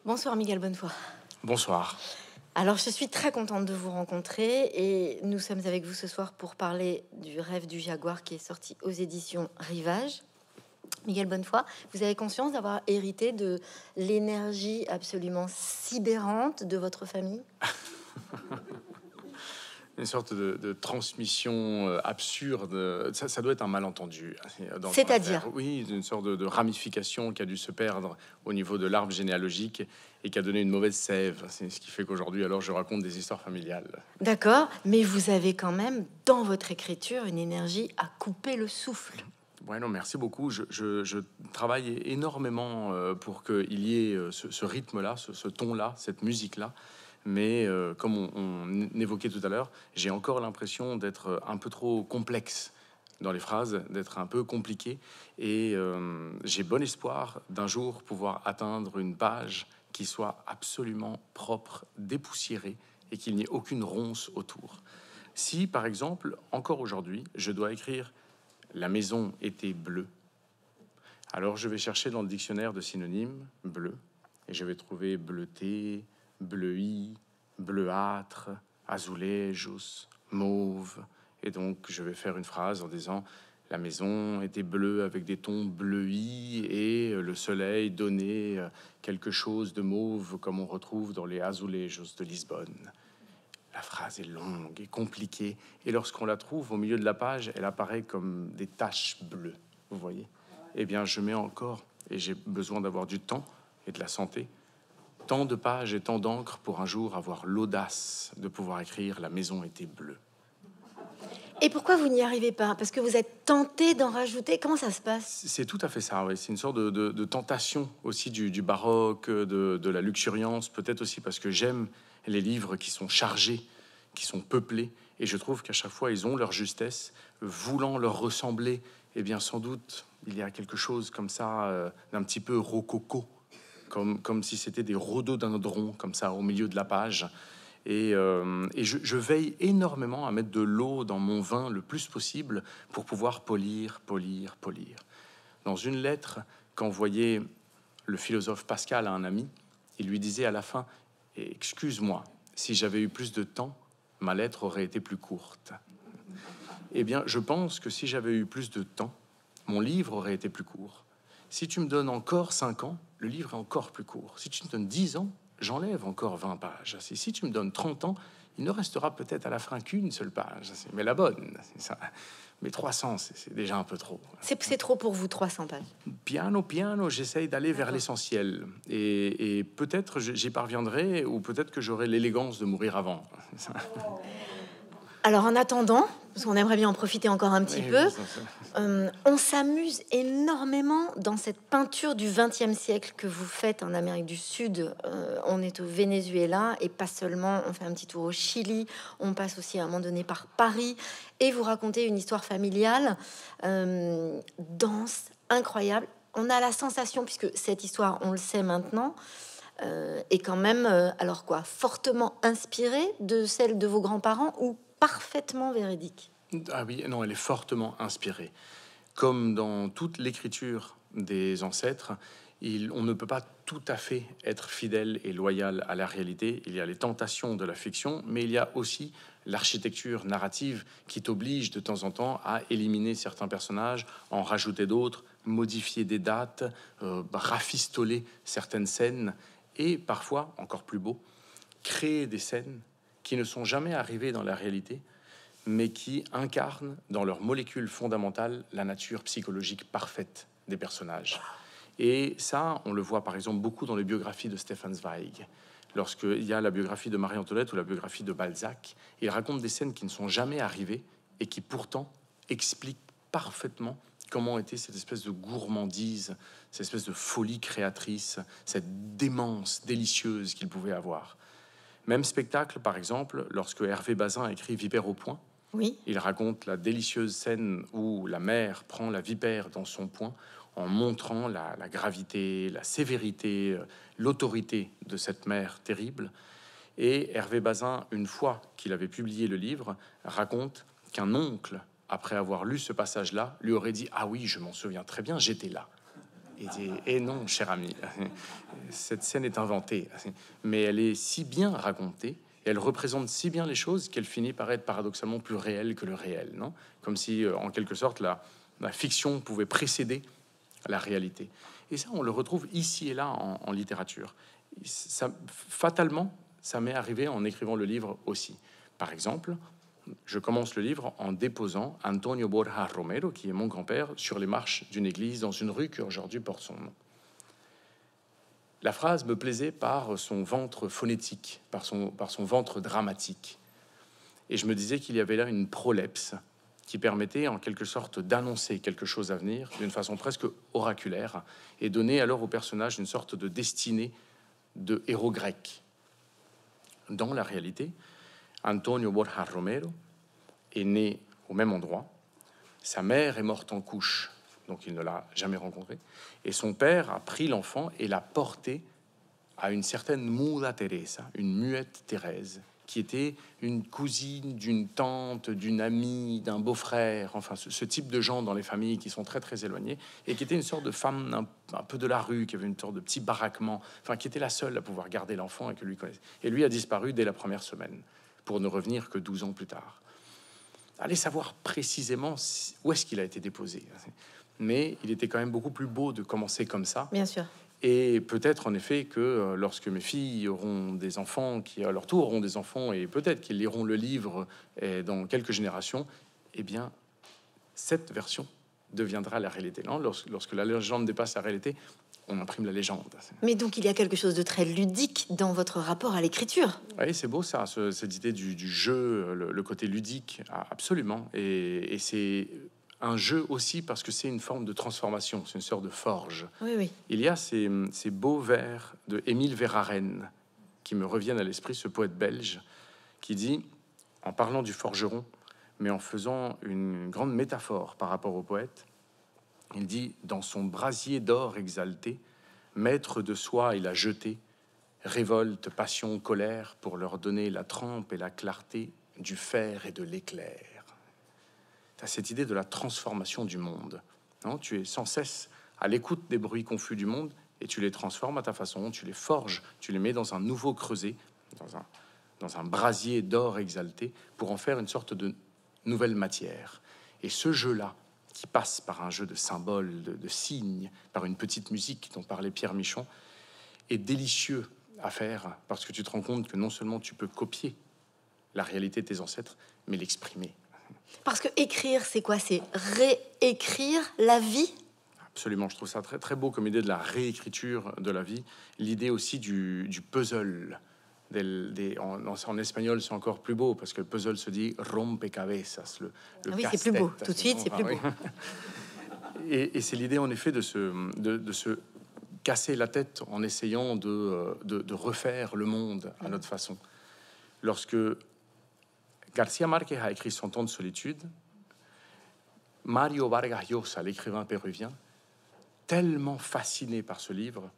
Bonsoir Miguel Bonnefoy. Bonsoir. Alors je suis très contente de vous rencontrer et nous sommes avec vous ce soir pour parler du Rêve du Jaguar qui est sorti aux éditions Rivage. Miguel Bonnefoy, vous avez conscience d'avoir hérité de l'énergie absolument sidérante de votre famille? Une sorte de transmission absurde. Ça doit être un malentendu dans C'est-à-dire? l'affaire. Oui, une sorte de ramification qui a dû se perdre au niveau de l'arbre généalogique et qui a donné une mauvaise sève. C'est ce qui fait qu'aujourd'hui, alors, je raconte des histoires familiales. D'accord, mais vous avez quand même dans votre écriture une énergie à couper le souffle. Ouais, non, merci beaucoup. Je travaille énormément pour qu'il y ait ce rythme-là, ce ton-là, cette musique-là. Mais comme on évoquait tout à l'heure, j'ai encore l'impression d'être un peu trop complexe dans les phrases, d'être un peu compliqué. Et j'ai bon espoir d'un jour pouvoir atteindre une page qui soit absolument propre, dépoussiérée, et qu'il n'y ait aucune ronce autour. Si, par exemple, encore aujourd'hui, je dois écrire la maison était bleue, alors je vais chercher dans le dictionnaire de synonymes bleu et je vais trouver bleuté, bleui, bleuâtre, azulejos, mauve. Et donc je vais faire une phrase en disant la maison était bleue avec des tons bleuis et le soleil donnait quelque chose de mauve comme on retrouve dans les azulejos de Lisbonne. La phrase est longue et compliquée, et lorsqu'on la trouve au milieu de la page, elle apparaît comme des taches bleues, vous voyez. Eh bien, je mets encore, et j'ai besoin d'avoir du temps et de la santé, tant de pages et tant d'encre pour un jour avoir l'audace de pouvoir écrire « La maison était bleue ». Et pourquoi vous n'y arrivez pas? Parce que vous êtes tenté d'en rajouter? Comment ça se passe? C'est tout à fait ça, oui. C'est une sorte de tentation aussi du baroque, de la luxuriance, peut-être aussi parce que j'aime les livres qui sont chargés, qui sont peuplés, et je trouve qu'à chaque fois, ils ont leur justesse, voulant leur ressembler. Eh bien, sans doute, il y a quelque chose comme ça, d'un petit peu rococo, comme si c'était des rhododendrons, comme ça, au milieu de la page. Et je veille énormément à mettre de l'eau dans mon vin le plus possible pour pouvoir polir. Dans une lettre qu'envoyait le philosophe Pascal à un ami, il lui disait à la fin « Excuse-moi, si j'avais eu plus de temps, ma lettre aurait été plus courte. » Eh bien, je pense que si j'avais eu plus de temps, mon livre aurait été plus court. Si tu me donnes encore 5 ans, le livre est encore plus court. Si tu me donnes 10 ans, j'enlève encore 20 pages. Si tu me donnes 30 ans, il ne restera peut-être à la fin qu'une seule page. Mais la bonne, c'est ça. Mais 300, c'est déjà un peu trop. C'est trop pour vous, 300 pages? Piano, j'essaye d'aller vers l'essentiel. Et peut-être j'y parviendrai, ou peut-être que j'aurai l'élégance de mourir avant. Alors en attendant, parce qu'on aimerait bien en profiter encore un petit peu, on s'amuse énormément dans cette peinture du XXe siècle que vous faites en Amérique du Sud. On est au Venezuela et pas seulement, on fait un petit tour au Chili, on passe aussi à un moment donné par Paris et vous racontez une histoire familiale dense, incroyable. On a la sensation, puisque cette histoire, on le sait maintenant, est quand même, alors quoi, fortement inspirée de celle de vos grands-parents ou parfaitement véridique? Ah oui, non, elle est fortement inspirée. Comme dans toute l'écriture des ancêtres, on ne peut pas tout à fait être fidèle et loyal à la réalité. Il y a les tentations de la fiction, mais il y a aussi l'architecture narrative qui t'oblige de temps en temps à éliminer certains personnages, en rajouter d'autres, modifier des dates, rafistoler certaines scènes, et parfois, encore plus beau, créer des scènes qui ne sont jamais arrivées dans la réalité, mais qui incarnent dans leur molécule fondamentale la nature psychologique parfaite des personnages. Et ça, on le voit par exemple beaucoup dans les biographies de Stefan Zweig. Lorsqu'il y a la biographie de Marie-Antoinette ou la biographie de Balzac, il raconte des scènes qui ne sont jamais arrivées et qui pourtant expliquent parfaitement comment était cette espèce de gourmandise, cette espèce de folie créatrice, cette démence délicieuse qu'il pouvait avoir. Même spectacle, par exemple, lorsque Hervé Bazin écrit Vipère au poing, Oui. il raconte la délicieuse scène où la mère prend la vipère dans son poing en montrant la gravité, la sévérité, l'autorité de cette mère terrible. Et Hervé Bazin, une fois qu'il avait publié le livre, raconte qu'un oncle, après avoir lu ce passage-là, lui aurait dit « Ah oui, je m'en souviens très bien, j'étais là ». Et non, cher ami, cette scène est inventée, mais elle est si bien racontée, et elle représente si bien les choses qu'elle finit par être paradoxalement plus réelle que le réel, non? Comme si, en quelque sorte, la fiction pouvait précéder la réalité. Et ça, on le retrouve ici et là en littérature. Ça, fatalement, ça m'est arrivé en écrivant le livre aussi. Par exemple, je commence le livre en déposant Antonio Borja Romero, qui est mon grand-père, sur les marches d'une église dans une rue qui aujourd'hui porte son nom. La phrase me plaisait par son ventre phonétique, par son ventre dramatique. Et je me disais qu'il y avait là une prolepse qui permettait en quelque sorte d'annoncer quelque chose à venir d'une façon presque oraculaire et donner alors au personnage une sorte de destinée de héros grec. Dans la réalité, Antonio Borja Romero est né au même endroit. Sa mère est morte en couche, donc il ne l'a jamais rencontrée. Et son père a pris l'enfant et l'a porté à une certaine Muda Teresa, une muette Thérèse, qui était une cousine d'une tante, d'une amie, d'un beau-frère, enfin ce type de gens dans les familles qui sont très très éloignés, et qui était une sorte de femme un peu de la rue, qui avait une sorte de petit baraquement, enfin qui était la seule à pouvoir garder l'enfant et que lui connaissait. Et lui a disparu dès la première semaine, pour ne revenir que 12 ans plus tard. Allez savoir précisément où est-ce qu'il a été déposé. Mais il était quand même beaucoup plus beau de commencer comme ça. Bien sûr. Et peut-être en effet que lorsque mes filles auront des enfants, qui à leur tour auront des enfants, et peut-être qu'ils liront le livre dans quelques générations, eh bien, cette version deviendra la réalité. Non, lorsque la légende dépasse la réalité, on imprime la légende. Mais donc il y a quelque chose de très ludique dans votre rapport à l'écriture. Oui, c'est beau ça, cette idée du jeu, le côté ludique, absolument. Et c'est un jeu aussi parce que c'est une forme de transformation, c'est une sorte de forge. Oui, oui. Il y a ces beaux vers de Émile Verhaeren qui me reviennent à l'esprit, ce poète belge qui dit, en parlant du forgeron, mais en faisant une grande métaphore par rapport au poète, il dit, dans son brasier d'or exalté, maître de soi il a jeté, révolte, passion, colère, pour leur donner la trempe et la clarté du fer et de l'éclair. Tu as cette idée de la transformation du monde. Non, tu es sans cesse à l'écoute des bruits confus du monde et tu les transformes à ta façon, tu les forges, tu les mets dans un nouveau creuset, dans un brasier d'or exalté pour en faire une sorte de nouvelle matière. Et ce jeu-là, qui passe par un jeu de symboles, de signes, par une petite musique dont parlait Pierre Michon, est délicieux à faire parce que tu te rends compte que non seulement tu peux copier la réalité de tes ancêtres, mais l'exprimer. Parce que écrire, c'est quoi? C'est réécrire la vie? Absolument, je trouve ça très, très beau comme idée de la réécriture de la vie. L'idée aussi du puzzle. En espagnol, c'est encore plus beau parce que le puzzle se dit rompecabezas. Oui, c'est plus beau. Tout de suite, c'est plus beau. Et c'est l'idée, en effet, de se casser la tête en essayant de refaire le monde à notre façon. Lorsque García Márquez a écrit Son temps de solitude, Mario Vargas Llosa, l'écrivain péruvien, tellement fasciné par ce livre,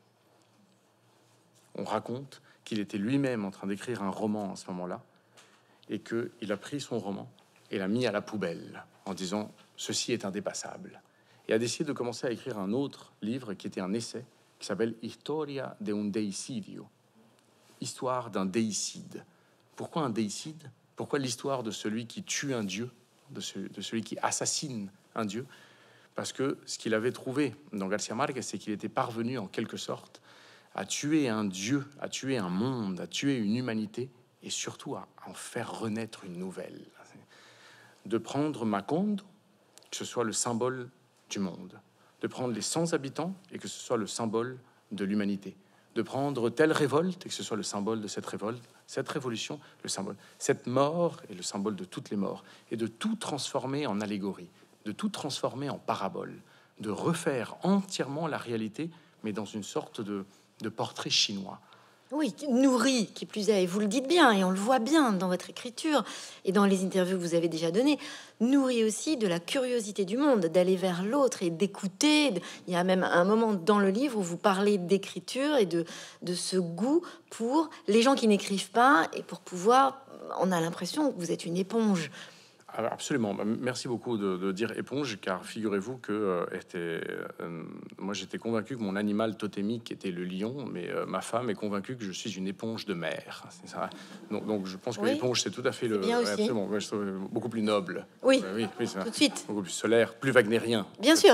on raconte qu'il était lui-même en train d'écrire un roman à ce moment-là et qu'il a pris son roman et l'a mis à la poubelle en disant « ceci est indépassable » et a décidé de commencer à écrire un autre livre qui était un essai qui s'appelle « Historia de un deicidio » Histoire d'un déicide. Pourquoi un déicide? Pourquoi l'histoire de celui qui tue un dieu, de celui qui assassine un dieu? Parce que ce qu'il avait trouvé dans García Márquez, c'est qu'il était parvenu en quelque sorte à tuer un dieu, à tuer un monde, à tuer une humanité et surtout à en faire renaître une nouvelle. De prendre Macondo, que ce soit le symbole du monde, de prendre les 100 habitants et que ce soit le symbole de l'humanité, de prendre telle révolte et que ce soit le symbole de cette révolte, cette révolution, le symbole, cette mort est le symbole de toutes les morts, et de tout transformer en allégorie, de tout transformer en parabole, de refaire entièrement la réalité, mais dans une sorte de portrait chinois. Oui, nourri, qui plus est, et vous le dites bien, et on le voit bien dans votre écriture et dans les interviews que vous avez déjà données, nourri aussi de la curiosité du monde, d'aller vers l'autre et d'écouter. Il y a même un moment dans le livre où vous parlez d'écriture et de ce goût pour les gens qui n'écrivent pas, et pour pouvoir, on a l'impression que vous êtes une éponge. Absolument. Merci beaucoup de dire éponge, car figurez-vous que moi j'étais convaincu que mon animal totémique était le lion, mais ma femme est convaincue que je suis une éponge de mer. C'est ça. Donc je pense que Oui, l'éponge c'est tout à fait c'est bien aussi. absolument, ouais, je trouve beaucoup plus noble. Oui, Oui, c'est ça. tout de suite. Beaucoup plus solaire, plus wagnérien. Bien sûr.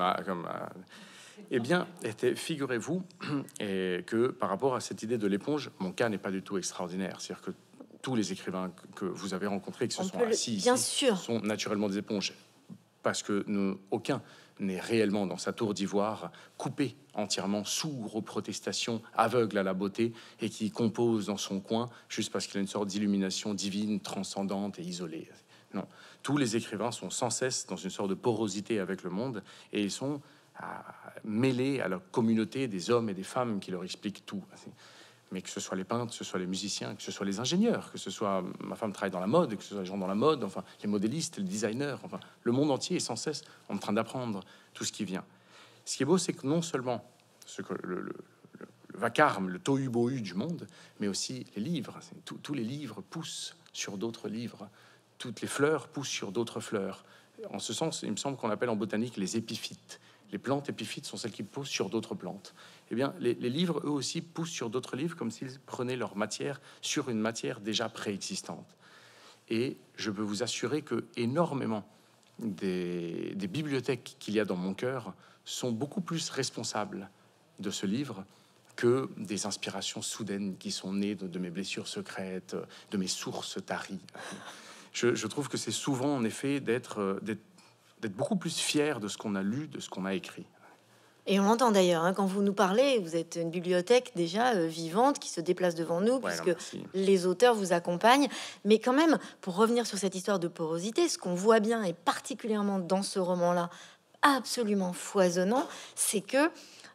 Eh bien, figurez-vous et que par rapport à cette idée de l'éponge, mon cas n'est pas du tout extraordinaire. C'est-à-dire que tous les écrivains que vous avez rencontrés, qui se sont assis bien ici, sûr, sont naturellement des éponges, parce que aucun n'est réellement dans sa tour d'ivoire, coupé entièrement, sourd aux protestations, aveugle à la beauté, et qui compose dans son coin juste parce qu'il a une sorte d'illumination divine, transcendante et isolée. Non, tous les écrivains sont sans cesse dans une sorte de porosité avec le monde, et ils sont mêlés à la communauté des hommes et des femmes qui leur expliquent tout. Mais que ce soit les peintres, que ce soit les musiciens, que ce soit les ingénieurs, que ce soit ma femme travaille dans la mode, que ce soit les gens dans la mode, enfin les modélistes, les designers, enfin le monde entier est sans cesse en train d'apprendre tout ce qui vient. Ce qui est beau, c'est que non seulement le vacarme, le tohu-bohu du monde, mais aussi les livres. Tous les livres poussent sur d'autres livres. Toutes les fleurs poussent sur d'autres fleurs. En ce sens, il me semble qu'on appelle en botanique les épiphytes. Les plantes épiphytes sont celles qui poussent sur d'autres plantes. Eh bien, les livres, eux aussi, poussent sur d'autres livres comme s'ils prenaient leur matière sur une matière déjà préexistante. Et je peux vous assurer que énormément des bibliothèques qu'il y a dans mon cœur sont beaucoup plus responsables de ce livre que des inspirations soudaines qui sont nées de mes blessures secrètes, de mes sources taries. Je trouve que c'est souvent, en effet, d'être beaucoup plus fier de ce qu'on a lu, de ce qu'on a écrit. Et on l'entend d'ailleurs, hein, quand vous nous parlez, vous êtes une bibliothèque déjà vivante qui se déplace devant nous, Ouais, puisque non, les auteurs vous accompagnent. Mais quand même, pour revenir sur cette histoire de porosité, ce qu'on voit bien, et particulièrement dans ce roman-là, absolument foisonnant, c'est que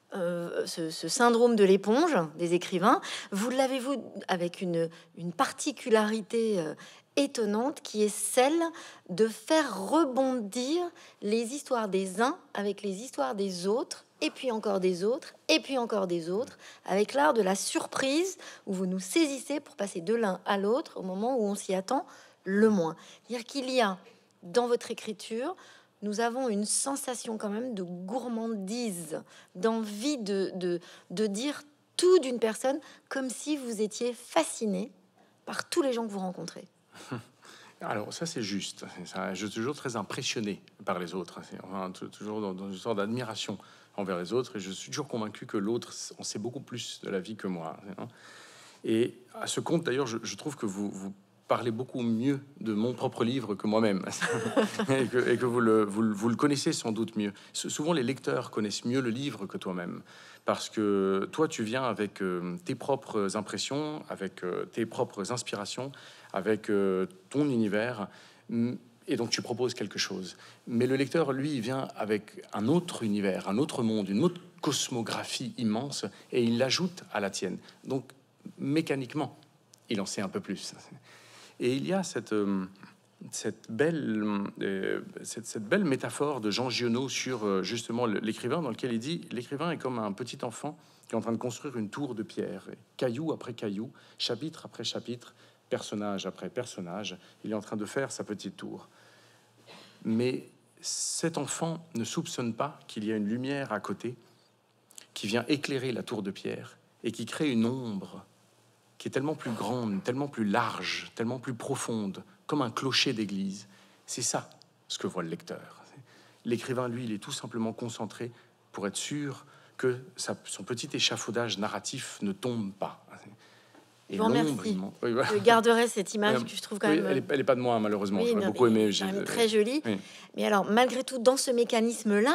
ce syndrome de l'éponge des écrivains, vous l'avez-vous avec une particularité étonnante qui est celle de faire rebondir les histoires des uns avec les histoires des autres, et puis encore des autres, et puis encore des autres, avec l'art de la surprise où vous nous saisissez pour passer de l'un à l'autre au moment où on s'y attend le moins. C'est-à-dire qu'il y a dans votre écriture, nous avons une sensation quand même de gourmandise, d'envie de dire tout d'une personne, comme si vous étiez fasciné par tous les gens que vous rencontrez. Alors ça c'est juste. Je suis toujours très impressionné par les autres. Enfin, toujours dans une sorte d'admiration envers les autres. Et je suis toujours convaincu que l'autre en sait beaucoup plus de la vie que moi. Et à ce compte d'ailleurs, je trouve que vous parlez beaucoup mieux de mon propre livre que moi-même. et que vous le connaissez sans doute mieux. Souvent les lecteurs connaissent mieux le livre que toi-même. Parce que toi, tu viens avec tes propres impressions, avec tes propres inspirations, avec ton univers, et donc tu proposes quelque chose. Mais le lecteur, lui, il vient avec un autre univers, un autre monde, une autre cosmographie immense, et il l'ajoute à la tienne. Donc, mécaniquement, il en sait un peu plus. Et il y a cette belle métaphore de Jean Giono sur justement l'écrivain, dans lequel il dit l'écrivain est comme un petit enfant qui est en train de construire une tour de pierre, caillou après caillou, chapitre après chapitre, personnage après personnage, il est en train de faire sa petite tour. Mais cet enfant ne soupçonne pas qu'il y a une lumière à côté qui vient éclairer la tour de pierre et qui crée une ombre qui est tellement plus grande, tellement plus large, tellement plus profonde, comme un clocher d'église. C'est ça ce que voit le lecteur. L'écrivain, lui, il est tout simplement concentré pour être sûr que son petit échafaudage narratif ne tombe pas. Et je vous remercie. Je garderai cette image que je trouve quand même... Elle est pas de moi, malheureusement. Oui, j'aurais beaucoup aimé. J'ai très jolie. Oui. Mais alors, malgré tout, dans ce mécanisme-là,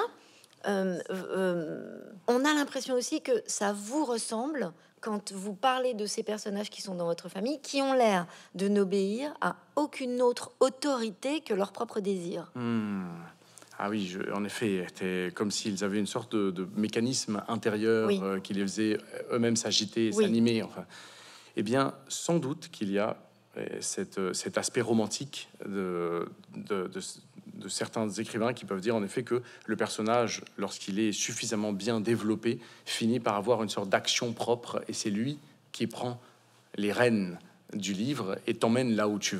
on a l'impression aussi que ça vous ressemble quand vous parlez de ces personnages qui sont dans votre famille, qui ont l'air de n'obéir à aucune autre autorité que leur propre désir. Ah oui, en effet, c'était comme s'ils avaient une sorte de mécanisme intérieur qui les faisait eux-mêmes s'agiter, s'animer. Enfin, eh bien, sans doute qu'il y a cet aspect romantique de certains écrivains qui peuvent dire en effet que le personnage, lorsqu'il est suffisamment bien développé, finit par avoir une sorte d'action propre et c'est lui qui prend les rênes du livre et t'emmène là où tu veux.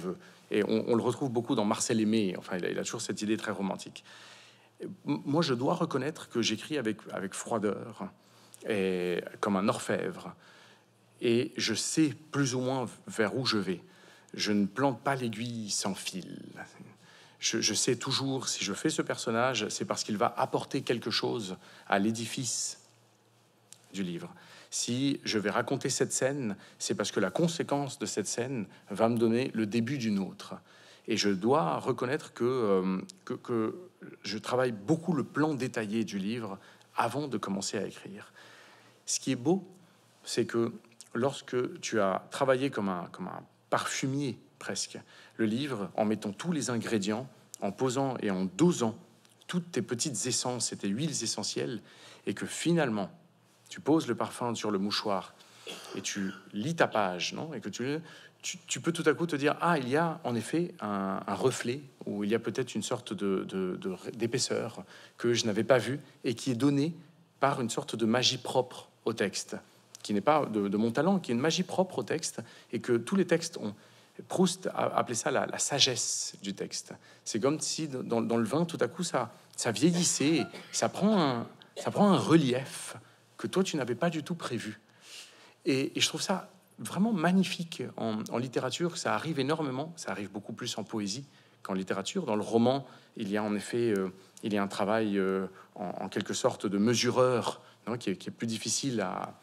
Et on le retrouve beaucoup dans Marcel Aimé. Enfin, il a toujours cette idée très romantique. Moi, je dois reconnaître que j'écris avec froideur, et comme un orfèvre. Et je sais plus ou moins vers où je vais. Je ne plante pas l'aiguille sans fil. Je sais toujours, si je fais ce personnage, c'est parce qu'il va apporter quelque chose à l'édifice du livre. Si je vais raconter cette scène, c'est parce que la conséquence de cette scène va me donner le début d'une autre. Et je dois reconnaître que je travaille beaucoup le plan détaillé du livre avant de commencer à écrire. Ce qui est beau, c'est que lorsque tu as travaillé comme un parfumier presque, le livre, en mettant tous les ingrédients, en posant et en dosant toutes tes petites essences et tes huiles essentielles, et que finalement, tu poses le parfum sur le mouchoir et tu lis ta page, non? Et que tu peux tout à coup te dire, ah, il y a en effet un reflet, ou il y a peut-être une sorte d'épaisseur que je n'avais pas vue et qui est donnée par une sorte de magie propre au texte, qui n'est pas de mon talent, qui est une magie propre au texte, et que tous les textes ont. Proust a appelé ça la sagesse du texte. C'est comme si dans le vin, tout à coup, ça vieillissait, ça prend un relief que toi, tu n'avais pas du tout prévu. Et je trouve ça vraiment magnifique en littérature. Ça arrive énormément, ça arrive beaucoup plus en poésie qu'en littérature. Dans le roman, il y a en effet il y a un travail en quelque sorte de mesureur, non, qui est plus difficile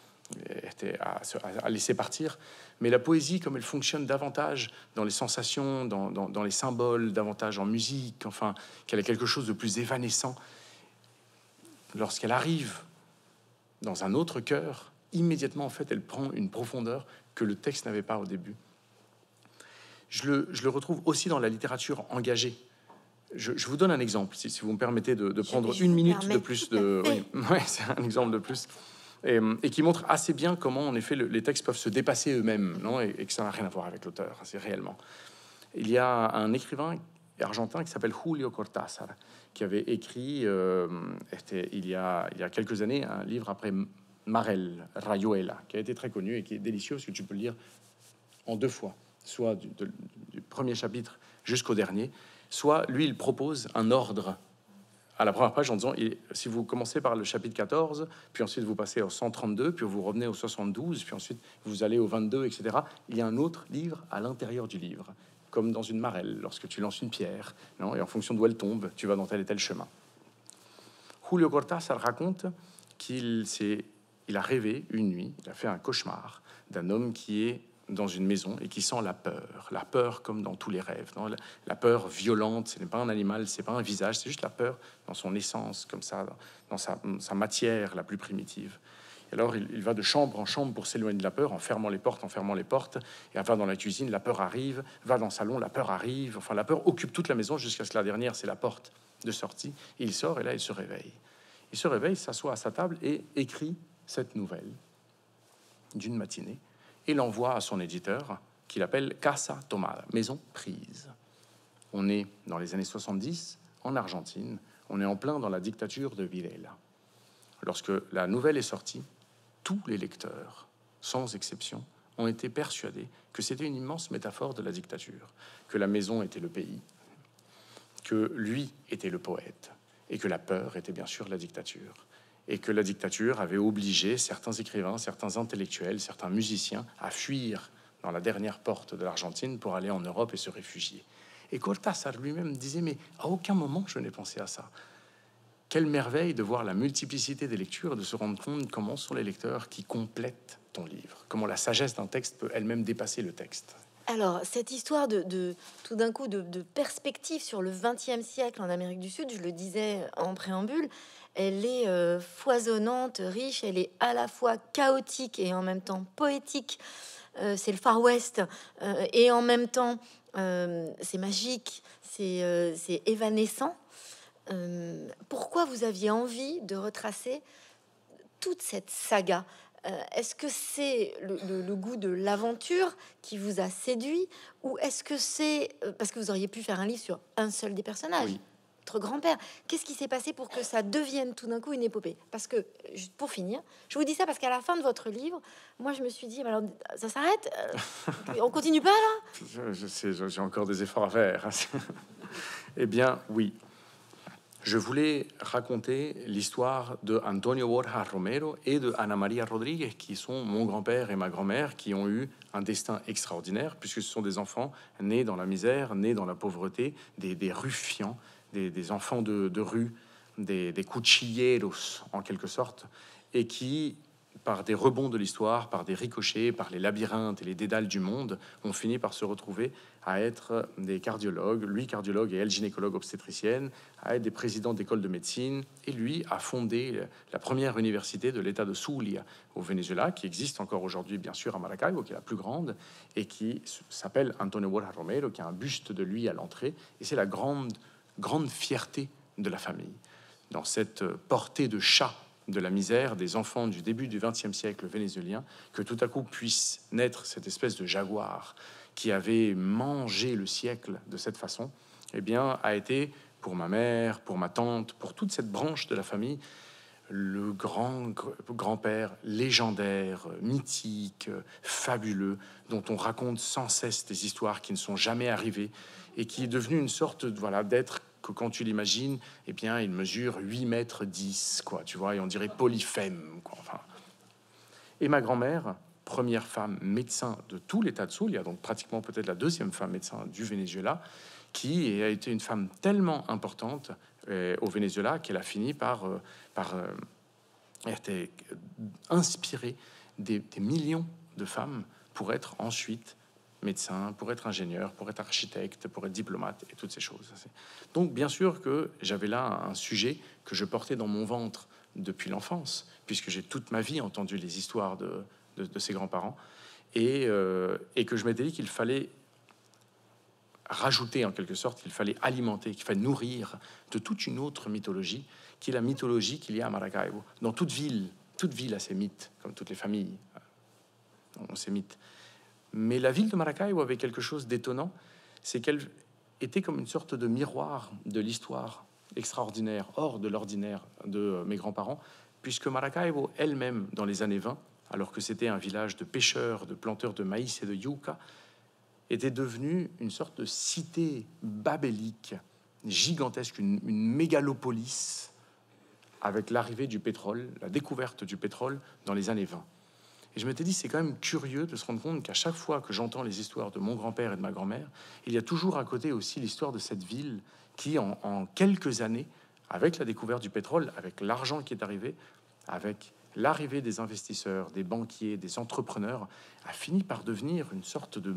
à laisser partir. Mais la poésie, comme elle fonctionne davantage dans les sensations, dans les symboles, davantage en musique, enfin, qu'elle a quelque chose de plus évanescent, lorsqu'elle arrive dans un autre cœur, immédiatement, en fait, elle prend une profondeur que le texte n'avait pas au début. Je le retrouve aussi dans la littérature engagée. Je vous donne un exemple, si vous me permettez de prendre une minute de plus. Oui, ouais, c'est un exemple de plus. Et qui montre assez bien comment, en effet, les textes peuvent se dépasser eux-mêmes, non, et que ça n'a rien à voir avec l'auteur, c'est réellement. Il y a un écrivain argentin qui s'appelle Julio Cortázar, qui avait écrit, il y a quelques années, un livre après Marel, Rayuela, qui a été très connu et qui est délicieux, parce que tu peux le lire en deux fois, soit du premier chapitre jusqu'au dernier, soit lui, il propose un ordre à la première page en disant, si vous commencez par le chapitre 14, puis ensuite vous passez au 132, puis vous revenez au 72, puis ensuite vous allez au 22, etc. Il y a un autre livre à l'intérieur du livre, comme dans une marelle, lorsque tu lances une pierre, non, et en fonction d'où elle tombe, tu vas dans tel et tel chemin. Julio Cortázar raconte qu'il a rêvé une nuit, il a fait un cauchemar d'un homme qui est dans une maison et qui sent la peur comme dans tous les rêves, non, la peur violente. Ce n'est pas un animal, c'est pas un visage, c'est juste la peur dans son essence, comme ça, dans sa matière la plus primitive. Et alors il va de chambre en chambre pour s'éloigner de la peur, en fermant les portes, et va dans la cuisine, la peur arrive, va dans le salon, la peur arrive, enfin la peur occupe toute la maison jusqu'à ce que la dernière, c'est la porte de sortie, et il sort, et là il se réveille. Il se réveille, s'assoit à sa table et écrit cette nouvelle d'une matinée, et l'envoie à son éditeur, qu'il appelle Casa Tomada, maison prise. On est dans les années 70, en Argentine, on est en plein dans la dictature de Videla. Lorsque la nouvelle est sortie, tous les lecteurs, sans exception, ont été persuadés que c'était une immense métaphore de la dictature, que la maison était le pays, que lui était le poète, et que la peur était bien sûr la dictature. Et que la dictature avait obligé certains écrivains, certains intellectuels, certains musiciens à fuir dans la dernière porte de l'Argentine pour aller en Europe et se réfugier. Et Cortázar lui-même disait, mais à aucun moment je n'ai pensé à ça. Quelle merveille de voir la multiplicité des lectures, de se rendre compte comment sont les lecteurs qui complètent ton livre, comment la sagesse d'un texte peut elle-même dépasser le texte. Alors, cette histoire tout d'un coup de perspective sur le XXe siècle en Amérique du Sud, je le disais en préambule, elle est foisonnante, riche, elle est à la fois chaotique et en même temps poétique. C'est le Far West, et en même temps, c'est magique, c'est évanescent. Pourquoi vous aviez envie de retracer toute cette saga? Est-ce que c'est le goût de l'aventure qui vous a séduit, ou est-ce que c'est parce que vous auriez pu faire un livre sur un seul des personnages? Oui. votre grand-père. Qu'est-ce qui s'est passé pour que ça devienne tout d'un coup une épopée? Parce que, juste pour finir, je vous dis ça parce qu'à la fin de votre livre, moi je me suis dit, mais alors ça s'arrête? On continue pas là? Je sais, j'ai encore des efforts à faire. Eh bien, oui. Je voulais raconter l'histoire de Antonio Borja Romero et de Ana Maria Rodriguez, qui sont mon grand-père et ma grand-mère, qui ont eu un destin extraordinaire, puisque ce sont des enfants nés dans la misère, nés dans la pauvreté, des ruffians, des enfants de rue, des cuchilleros, en quelque sorte, et qui, par des rebonds de l'histoire, par des ricochets, par les labyrinthes et les dédales du monde, ont fini par se retrouver à être des cardiologues, lui cardiologue et elle gynécologue obstétricienne, à être des présidents d'école de médecine, et lui a fondé la première université de l'État de Zulia au Venezuela, qui existe encore aujourd'hui, bien sûr, à Maracaibo, qui est la plus grande, et qui s'appelle Antonio Borja Romero, qui a un buste de lui à l'entrée, et c'est la grande fierté de la famille. Dans cette portée de chat de la misère des enfants du début du XXe siècle vénézuélien, que tout à coup puisse naître cette espèce de jaguar qui avait mangé le siècle de cette façon, eh bien, a été, pour ma mère, pour ma tante, pour toute cette branche de la famille, le grand-père légendaire, mythique, fabuleux, dont on raconte sans cesse des histoires qui ne sont jamais arrivées et qui est devenu une sorte d'être que quand tu l'imagines, eh bien, il mesure 8 mètres 10, quoi, tu vois, et on dirait Polyphème, quoi, enfin. Et ma grand-mère, première femme médecin de tout l'État de Zulia, donc pratiquement peut-être la deuxième femme médecin du Venezuela, qui a été une femme tellement importante au Venezuela qu'elle a fini par inspirer des millions de femmes pour être ensuite médecin, pour être ingénieur, pour être architecte, pour être diplomate et toutes ces choses. Donc bien sûr que j'avais là un sujet que je portais dans mon ventre depuis l'enfance, puisque j'ai toute ma vie entendu les histoires de ses grands-parents, et que je m'étais dit qu'il fallait rajouter en quelque sorte, qu'il fallait alimenter, qu'il fallait nourrir de toute une autre mythologie, qui est la mythologie qu'il y a à Maracaibo. Dans toute ville a ses mythes, comme toutes les familles ont ses mythes. Mais la ville de Maracaibo avait quelque chose d'étonnant, c'est qu'elle était comme une sorte de miroir de l'histoire extraordinaire, hors de l'ordinaire de mes grands-parents, puisque Maracaibo elle-même, dans les années 20, alors que c'était un village de pêcheurs, de planteurs de maïs et de yucca, était devenue une sorte de cité babélique, gigantesque, une mégalopolis, avec l'arrivée du pétrole, la découverte du pétrole dans les années 20. Et je m'étais dit, c'est quand même curieux de se rendre compte qu'à chaque fois que j'entends les histoires de mon grand-père et de ma grand-mère, il y a toujours à côté aussi l'histoire de cette ville qui, en quelques années, avec la découverte du pétrole, avec l'argent qui est arrivé, avec l'arrivée des investisseurs, des banquiers, des entrepreneurs, a fini par devenir une sorte de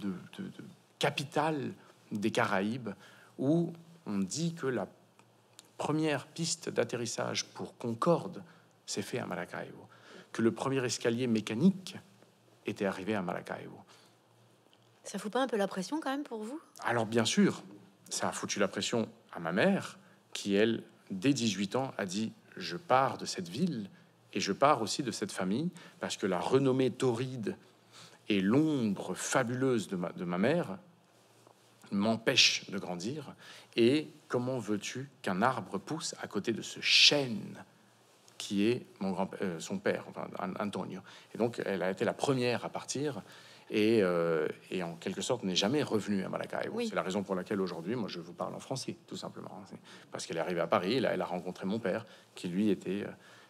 capitale des Caraïbes, où on dit que la première piste d'atterrissage pour Concorde s'est fait à Maracaibo, que le premier escalier mécanique était arrivé à Maracaibo. Ça fout pas un peu la pression quand même pour vous? Alors bien sûr, ça a foutu la pression à ma mère, qui elle, dès 18 ans, a dit « je pars de cette ville et je pars aussi de cette famille, parce que la renommée tauride et l'ombre fabuleuse de ma mère m'empêche de grandir. Et comment veux-tu qu'un arbre pousse à côté de ce chêne qui est son père, enfin, Antonio. Et donc, elle a été la première à partir et en quelque sorte n'est jamais revenue à Maracaibo. Oui. C'est la raison pour laquelle aujourd'hui, moi, je vous parle en français, tout simplement. Parce qu'elle est arrivée à Paris, là, elle a rencontré mon père, qui lui était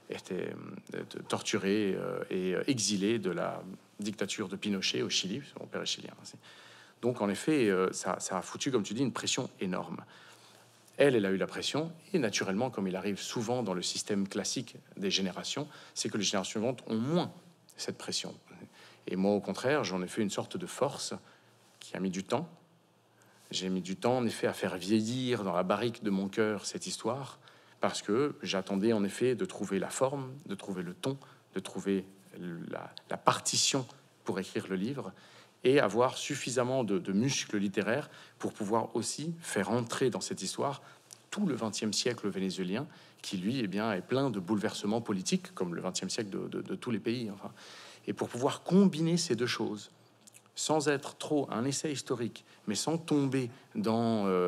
torturé et exilé de la dictature de Pinochet au Chili. Mon père est chilien. Donc, en effet, ça a foutu, comme tu dis, une pression énorme. Elle a eu la pression, et naturellement, comme il arrive souvent dans le système classique des générations, c'est que les générations suivantes ont moins cette pression. Et moi, au contraire, j'en ai fait une sorte de force qui a mis du temps. J'ai mis du temps, en effet, à faire vieillir dans la barrique de mon cœur cette histoire, parce que j'attendais, en effet, de trouver la forme, de trouver le ton, de trouver la partition pour écrire le livre, et avoir suffisamment de muscles littéraires pour pouvoir aussi faire entrer dans cette histoire tout le XXe siècle vénézuélien, qui lui est plein de bouleversements politiques, comme le XXe siècle de tous les pays. Enfin. Et pour pouvoir combiner ces deux choses, sans être trop un essai historique, mais sans tomber dans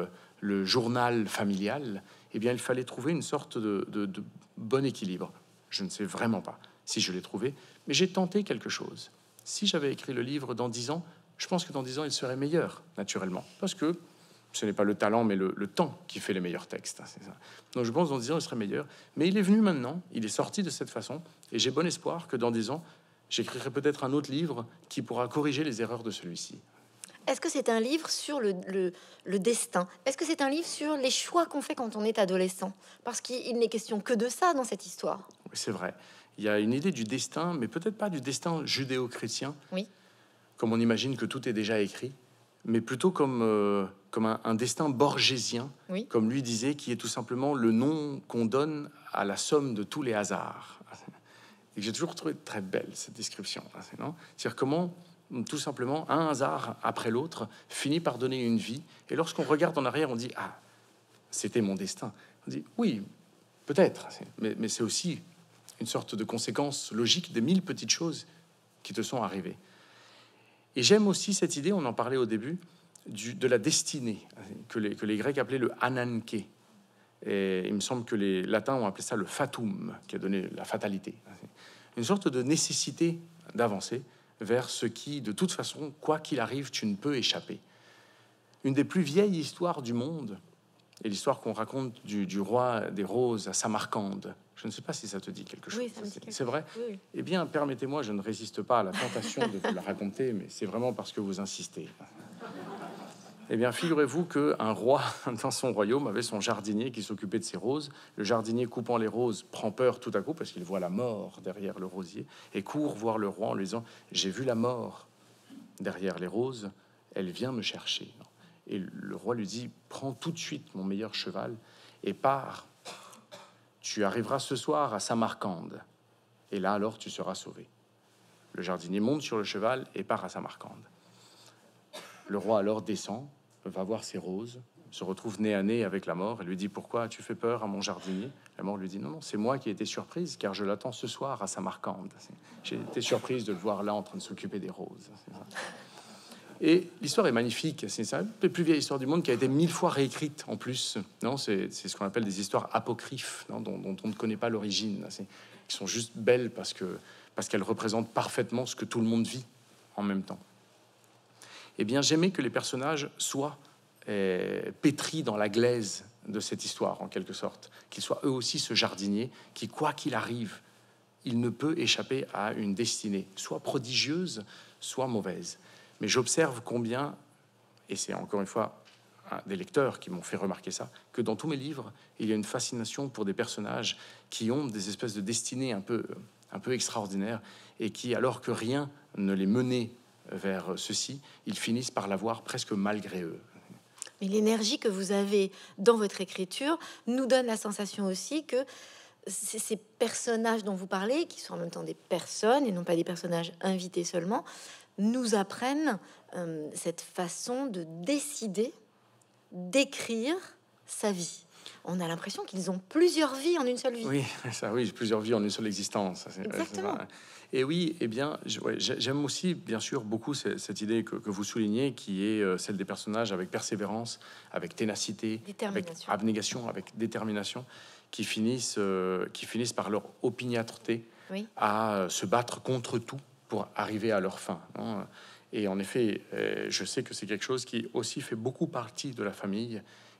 le journal familial, eh bien, il fallait trouver une sorte de bon équilibre. Je ne sais vraiment pas si je l'ai trouvé, mais j'ai tenté quelque chose. Si j'avais écrit le livre dans 10 ans, je pense que dans 10 ans, il serait meilleur, naturellement, parce que ce n'est pas le talent, mais le temps qui fait les meilleurs textes. Hein, c'est ça. Donc je pense que dans 10 ans, il serait meilleur. Mais il est venu maintenant, il est sorti de cette façon, et j'ai bon espoir que dans 10 ans, j'écrirai peut-être un autre livre qui pourra corriger les erreurs de celui-ci. Est-ce que c'est un livre sur le destin? Est-ce que c'est un livre sur les choix qu'on fait quand on est adolescent? Parce qu'il n'est question que de ça dans cette histoire. Oui, c'est vrai. Il y a une idée du destin, mais peut-être pas du destin judéo-chrétien, Oui. comme on imagine que tout est déjà écrit, mais plutôt comme un destin borgésien, Oui. comme lui disait, qui est tout simplement le nom qu'on donne à la somme de tous les hasards. Et j'ai toujours trouvé très belle cette description. Non, c'est-à-dire comment, tout simplement, un hasard après l'autre finit par donner une vie. Et lorsqu'on regarde en arrière, on dit « Ah, c'était mon destin ». On dit « Oui, peut-être, mais c'est aussi une sorte de conséquence logique des 1000 petites choses qui te sont arrivées. » Et j'aime aussi cette idée, on en parlait au début, de la destinée, que les Grecs appelaient le ananké. Et il me semble que les Latins ont appelé ça le fatum, qui a donné la fatalité. Une sorte de nécessité d'avancer vers ce qui, de toute façon, quoi qu'il arrive, tu ne peux échapper. Une des plus vieilles histoires du monde est l'histoire qu'on raconte du roi des roses à Samarcande. Je ne sais pas si ça te dit quelque chose. Oui, ça me dit quelque C'est vrai? chose. Oui. Eh bien, permettez-moi, je ne résiste pas à la tentation de vous la raconter, mais c'est vraiment parce que vous insistez. Eh bien, figurez-vous qu'un roi, dans son royaume, avait son jardinier qui s'occupait de ses roses. Le jardinier, coupant les roses, prend peur tout à coup parce qu'il voit la mort derrière le rosier et court voir le roi en lui disant « J'ai vu la mort derrière les roses, elle vient me chercher. » Et le roi lui dit « Prends tout de suite mon meilleur cheval et pars. Tu arriveras ce soir à Samarcande. Et là, alors, tu seras sauvé. » Le jardinier monte sur le cheval et part à Samarcande. Le roi alors descend, va voir ses roses, se retrouve nez à nez avec la mort et lui dit « Pourquoi as-tu fait peur à mon jardinier ?» La mort lui dit « Non, non, c'est moi qui ai été surprise, car je l'attends ce soir à Samarcande. J'ai été surprise de le voir là en train de s'occuper des roses. » Et l'histoire est magnifique. C'est ça, la plus vieille histoire du monde qui a été 1000 fois réécrite en plus. Non, c'est ce qu'on appelle des histoires apocryphes, non, dont on ne connaît pas l'origine. Qui sont juste belles parce qu'elles représentent parfaitement ce que tout le monde vit en même temps. Eh bien, j'aimais que les personnages soient pétris dans la glaise de cette histoire, en quelque sorte. Qu'ils soient eux aussi ce jardinier qui, quoi qu'il arrive, il ne peut échapper à une destinée, soit prodigieuse, soit mauvaise. Mais j'observe combien, et c'est encore une fois des lecteurs qui m'ont fait remarquer ça, que dans tous mes livres, il y a une fascination pour des personnages qui ont des espèces de destinées un peu extraordinaires et qui, alors que rien ne les menait vers ceci, ils finissent par l'avoir presque malgré eux. Mais l'énergie que vous avez dans votre écriture nous donne la sensation aussi que ces personnages dont vous parlez, qui sont en même temps des personnes et non pas des personnages invités seulement, nous apprennent cette façon de décider, d'écrire sa vie. On a l'impression qu'ils ont plusieurs vies en une seule vie. Oui, ça, oui, plusieurs vies en une seule existence. Exactement. Et oui, eh bien, j'aime aussi, bien sûr, beaucoup cette idée que vous soulignez, qui est celle des personnages avec persévérance, avec ténacité, avec abnégation, avec détermination, qui finissent par leur opiniâtreté oui. à se battre contre tout pour arriver à leur fin. Non, et en effet, je sais que c'est quelque chose qui aussi fait beaucoup partie de la famille,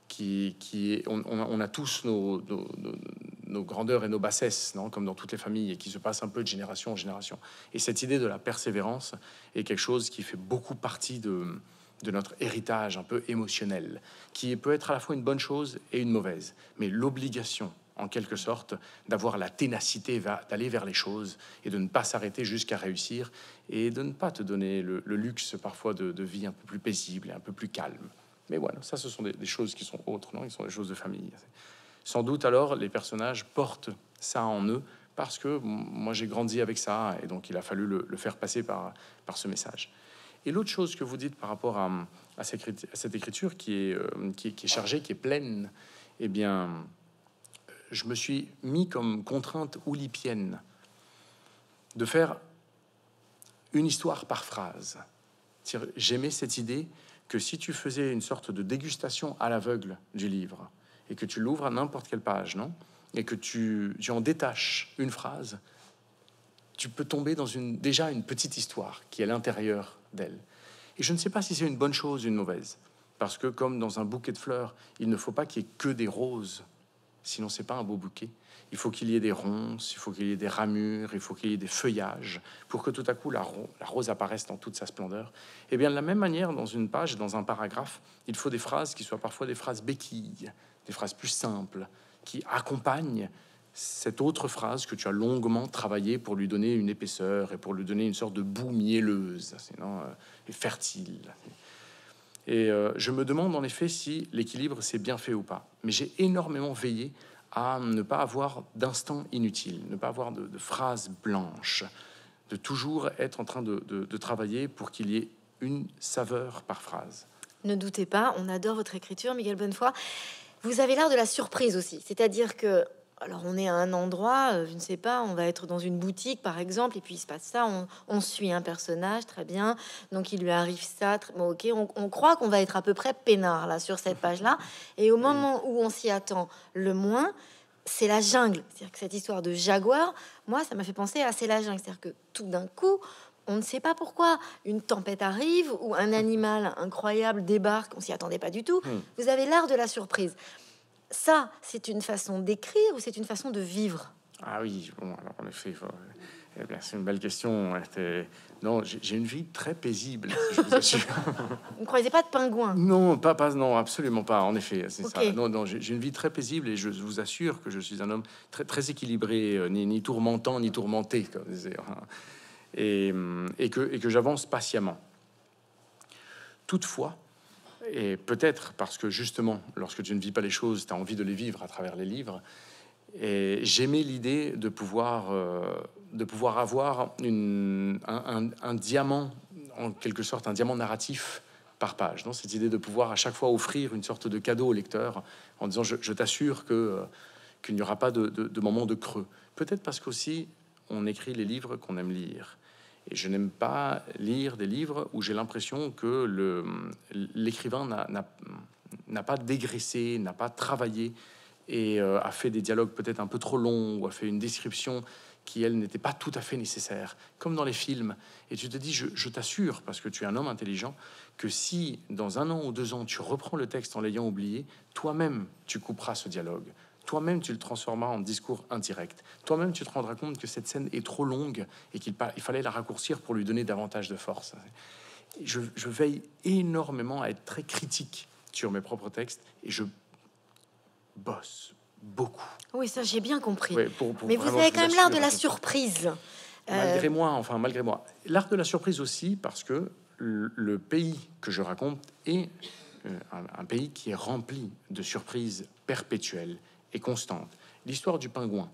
on a tous nos grandeurs et nos bassesses, non, comme dans toutes les familles, et qui se passe un peu de génération en génération. Et cette idée de la persévérance est quelque chose qui fait beaucoup partie de notre héritage un peu émotionnel, qui peut être à la fois une bonne chose et une mauvaise, mais l'obligation, en quelque sorte, d'avoir la ténacité d'aller vers les choses et de ne pas s'arrêter jusqu'à réussir et de ne pas te donner le luxe parfois de vie un peu plus paisible et un peu plus calme. Mais voilà, ça, ce sont des choses qui sont autres, non? Ils sont des choses de famille. Sans doute, alors, les personnages portent ça en eux parce que moi, j'ai grandi avec ça et donc il a fallu le faire passer par ce message. Et l'autre chose que vous dites par rapport à cette écriture qui est chargée, qui est pleine, eh bien, je me suis mis comme contrainte oulipienne de faire une histoire par phrase. J'aimais cette idée que si tu faisais une sorte de dégustation à l'aveugle du livre et que tu l'ouvres à n'importe quelle page, non? Et que tu en détaches une phrase, tu peux tomber dans déjà une petite histoire qui est à l'intérieur d'elle. Et je ne sais pas si c'est une bonne chose ou une mauvaise, parce que comme dans un bouquet de fleurs, il ne faut pas qu'il y ait que des roses, sinon c'est pas un beau bouquet. Il faut qu'il y ait des ronces, il faut qu'il y ait des ramures, il faut qu'il y ait des feuillages, pour que tout à coup la rose apparaisse dans toute sa splendeur. Et bien de la même manière, dans une page, dans un paragraphe, il faut des phrases qui soient parfois des phrases béquilles, des phrases plus simples, qui accompagnent cette autre phrase que tu as longuement travaillé pour lui donner une épaisseur et pour lui donner une sorte de boue mielleuse, sinon et fertile. Et je me demande en effet si l'équilibre s'est bien fait ou pas. Mais j'ai énormément veillé à ne pas avoir d'instant inutile, ne pas avoir de phrases blanches, de toujours être en train de travailler pour qu'il y ait une saveur par phrase. Ne doutez pas, on adore votre écriture, Miguel Bonnefoy. Vous avez l'art de la surprise aussi, c'est-à-dire que, alors on est à un endroit, je ne sais pas, on va être dans une boutique par exemple, et puis il se passe ça, on suit un personnage, très bien, donc il lui arrive ça, bon, ok, on croit qu'on va être à peu près peinard là sur cette page-là, et au moment où on s'y attend le moins, c'est la jungle. C'est-à-dire que cette histoire de jaguar, moi, ça m'a fait penser à c'est la jungle, c'est-à-dire que tout d'un coup, on ne sait pas pourquoi une tempête arrive ou un animal incroyable débarque, on s'y attendait pas du tout. Vous avez l'art de la surprise. Ça, c'est une façon d'écrire ou c'est une façon de vivre? Ah oui, bon, alors en effet, eh bien, c'est une belle question. Non, j'ai une vie très paisible, je vous assure. Vous ne croisez pas de pingouin? Non, non, absolument pas. En effet, c'est Ok. ça. Non, j'ai une vie très paisible et je vous assure que je suis un homme très, très équilibré, ni tourmentant, ni tourmenté, comme disait, hein. Et que j'avance patiemment. Toutefois, et peut-être parce que justement, lorsque tu ne vis pas les choses, tu as envie de les vivre à travers les livres. Et j'aimais l'idée de pouvoir avoir un diamant, en quelque sorte, un diamant narratif par page. Non, cette idée de pouvoir à chaque fois offrir une sorte de cadeau au lecteur en disant je t'assure qu'il n'y aura pas de moment de creux. Peut-être parce qu'aussi on écrit les livres qu'on aime lire. Et je n'aime pas lire des livres où j'ai l'impression que l'écrivain n'a pas dégraissé, n'a pas travaillé et a fait des dialogues peut-être un peu trop longs ou a fait une description qui, elle, n'était pas tout à fait nécessaire, comme dans les films. Et tu te dis, je t'assure, parce que tu es un homme intelligent, que si dans 1 an ou 2 ans, tu reprends le texte en l'ayant oublié, toi-même, tu couperas ce dialogue. Toi-même, tu le transformeras en discours indirect. Toi-même, tu te rendras compte que cette scène est trop longue et qu'il fallait la raccourcir pour lui donner davantage de force. Je veille énormément à être très critique sur mes propres textes et je bosse beaucoup. Oui, ça j'ai bien compris. Ouais, Mais vous vraiment, avez je quand même vous l'art assure, de la je- surprise. malgré moi. L'art de la surprise aussi, parce que le pays que je raconte est un pays qui est rempli de surprises perpétuelles et constantes. L'histoire du pingouin.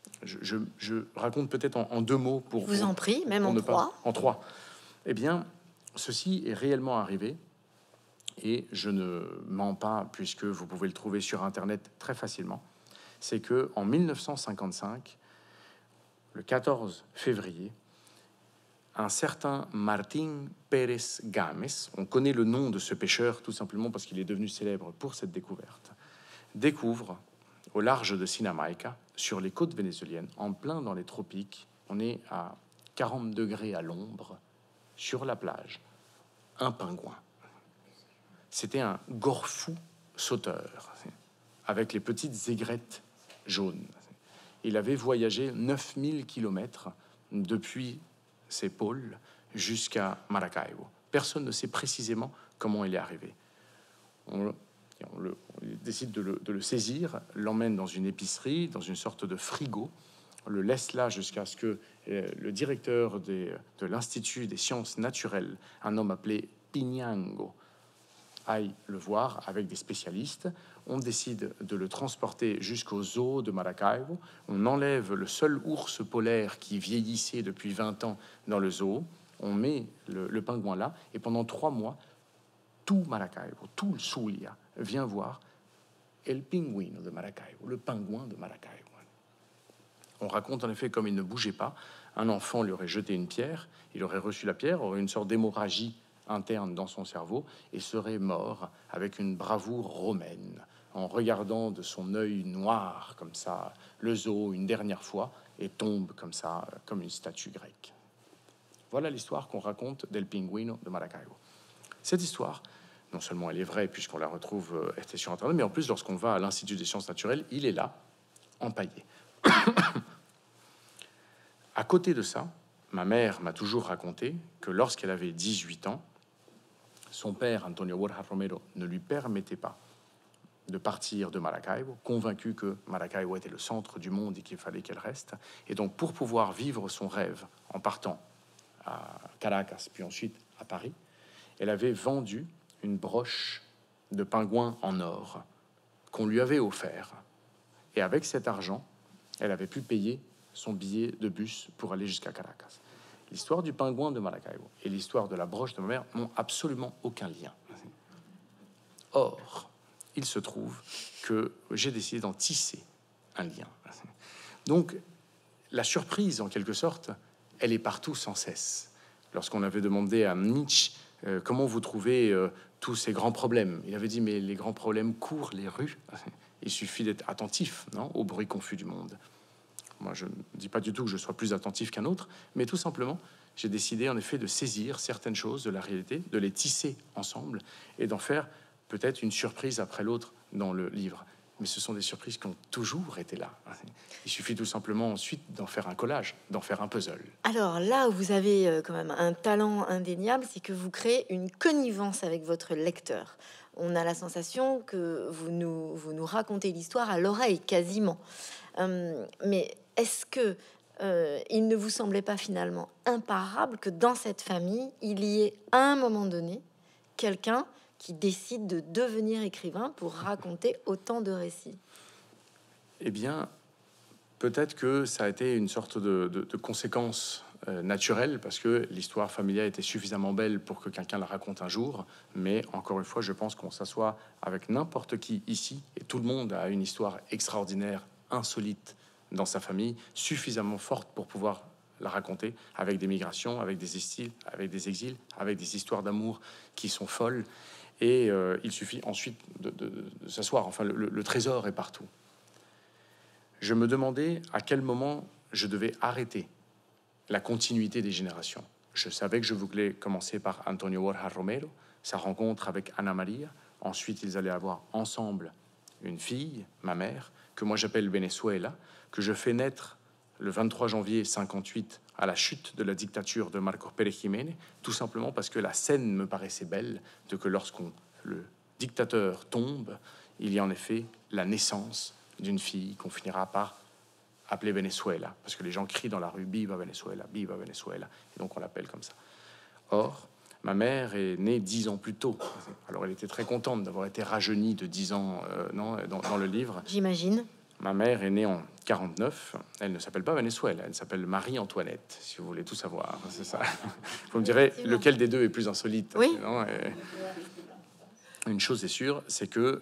Je raconte peut-être en 2 mots Je vous en prie, même pour en ne pas 3. en 3. Eh bien, ceci est réellement arrivé et je ne mens pas puisque vous pouvez le trouver sur Internet très facilement. C'est que en 1955, le 14 février, un certain Martín Pérez Gámez, on connaît le nom de ce pêcheur tout simplement parce qu'il est devenu célèbre pour cette découverte, découvre au large de Sinamaica, sur les côtes vénézuéliennes, en plein dans les tropiques, on est à 40 degrés à l'ombre, sur la plage, un pingouin. C'était un gorfou sauteur, avec les petites aigrettes jaunes. Il avait voyagé 9000 kilomètres depuis ses pôles jusqu'à Maracaibo. Personne ne sait précisément comment il est arrivé. On décide de le saisir, l'emmène dans une épicerie, dans une sorte de frigo, on le laisse là jusqu'à ce que le directeur de l'Institut des sciences naturelles, un homme appelé Piñango, aille le voir avec des spécialistes. On décide de le transporter jusqu'au zoo de Maracaibo. On enlève le seul ours polaire qui vieillissait depuis 20 ans dans le zoo. On met le pingouin là. Et pendant 3 mois, tout Maracaibo, tout le Zulia vient voir El Pingüino de Maracaibo, le pingouin de Maracaibo. On raconte en effet comme il ne bougeait pas, un enfant lui aurait jeté une pierre, il aurait reçu la pierre, aurait une sorte d'hémorragie interne dans son cerveau et serait mort avec une bravoure romaine, en regardant de son œil noir comme ça le zoo une dernière fois et tombe comme ça, comme une statue grecque. Voilà l'histoire qu'on raconte del Pinguino de Maracaibo. Cette histoire, non seulement elle est vraie puisqu'on la retrouve était sur Internet, mais en plus lorsqu'on va à l'Institut des sciences naturelles, il est là, empaillé. À côté de ça, ma mère m'a toujours raconté que lorsqu'elle avait 18 ans, son père, Antonio Borja Romero, ne lui permettait pas de partir de Maracaibo, convaincu que Maracaibo était le centre du monde et qu'il fallait qu'elle reste. Et donc, pour pouvoir vivre son rêve en partant à Caracas, puis ensuite à Paris, elle avait vendu une broche de pingouin en or qu'on lui avait offert. Et avec cet argent, elle avait pu payer son billet de bus pour aller jusqu'à Caracas. L'histoire du pingouin de Maracaibo et l'histoire de la broche de ma mère n'ont absolument aucun lien. Or, il se trouve que j'ai décidé d'en tisser un lien. Donc, la surprise, en quelque sorte, elle est partout sans cesse. Lorsqu'on avait demandé à Nietzsche comment vous trouvez tous ces grands problèmes, il avait dit, mais les grands problèmes courent les rues. Il suffit d'être attentif, non, au bruit confus du monde. Moi, je ne dis pas du tout que je sois plus attentif qu'un autre, mais tout simplement, j'ai décidé en effet de saisir certaines choses de la réalité, de les tisser ensemble et d'en faire peut-être une surprise après l'autre dans le livre. Mais ce sont des surprises qui ont toujours été là. Il suffit tout simplement ensuite d'en faire un collage, d'en faire un puzzle. Alors là où vous avez quand même un talent indéniable, c'est que vous créez une connivence avec votre lecteur. On a la sensation que vous nous racontez l'histoire à l'oreille quasiment. Mais est-ce que il ne vous semblait pas finalement imparable que dans cette famille, il y ait à un moment donné quelqu'un qui décide de devenir écrivain pour raconter autant de récits? Eh bien, peut-être que ça a été une sorte de conséquence naturelle, parce que l'histoire familiale était suffisamment belle pour que quelqu'un la raconte un jour. Mais encore une fois, je pense qu'on s'assoit avec n'importe qui ici, et tout le monde a une histoire extraordinaire, insolite dans sa famille, suffisamment forte pour pouvoir la raconter, avec des migrations, avec des exils, avec des histoires d'amour qui sont folles. Et il suffit ensuite de s'asseoir. Enfin, le trésor est partout. Je me demandais à quel moment je devais arrêter la continuité des générations. Je savais que je voulais commencer par Antonio Borja Romero, sa rencontre avec Ana Maria. Ensuite, ils allaient avoir ensemble une fille, ma mère, que moi j'appelle Venezuela, que je fais naître le 23 janvier 58 à la chute de la dictature de Marcos Pérez Jiménez, tout simplement parce que la scène me paraissait belle, de que le dictateur tombe, il y a en effet la naissance d'une fille qu'on finira par appeler Venezuela, parce que les gens crient dans la rue « Viva Venezuela, viva Venezuela », et donc on l'appelle comme ça. Or, ma mère est née 10 ans plus tôt. Alors elle était très contente d'avoir été rajeunie de 10 ans dans le livre. J'imagine. Ma mère est née en 49. Elle ne s'appelle pas Venezuela, elle s'appelle Marie-Antoinette, si vous voulez tout savoir. C'est ça. Vous me direz lequel des deux est plus insolite. Oui. Non, une chose est sûre, c'est que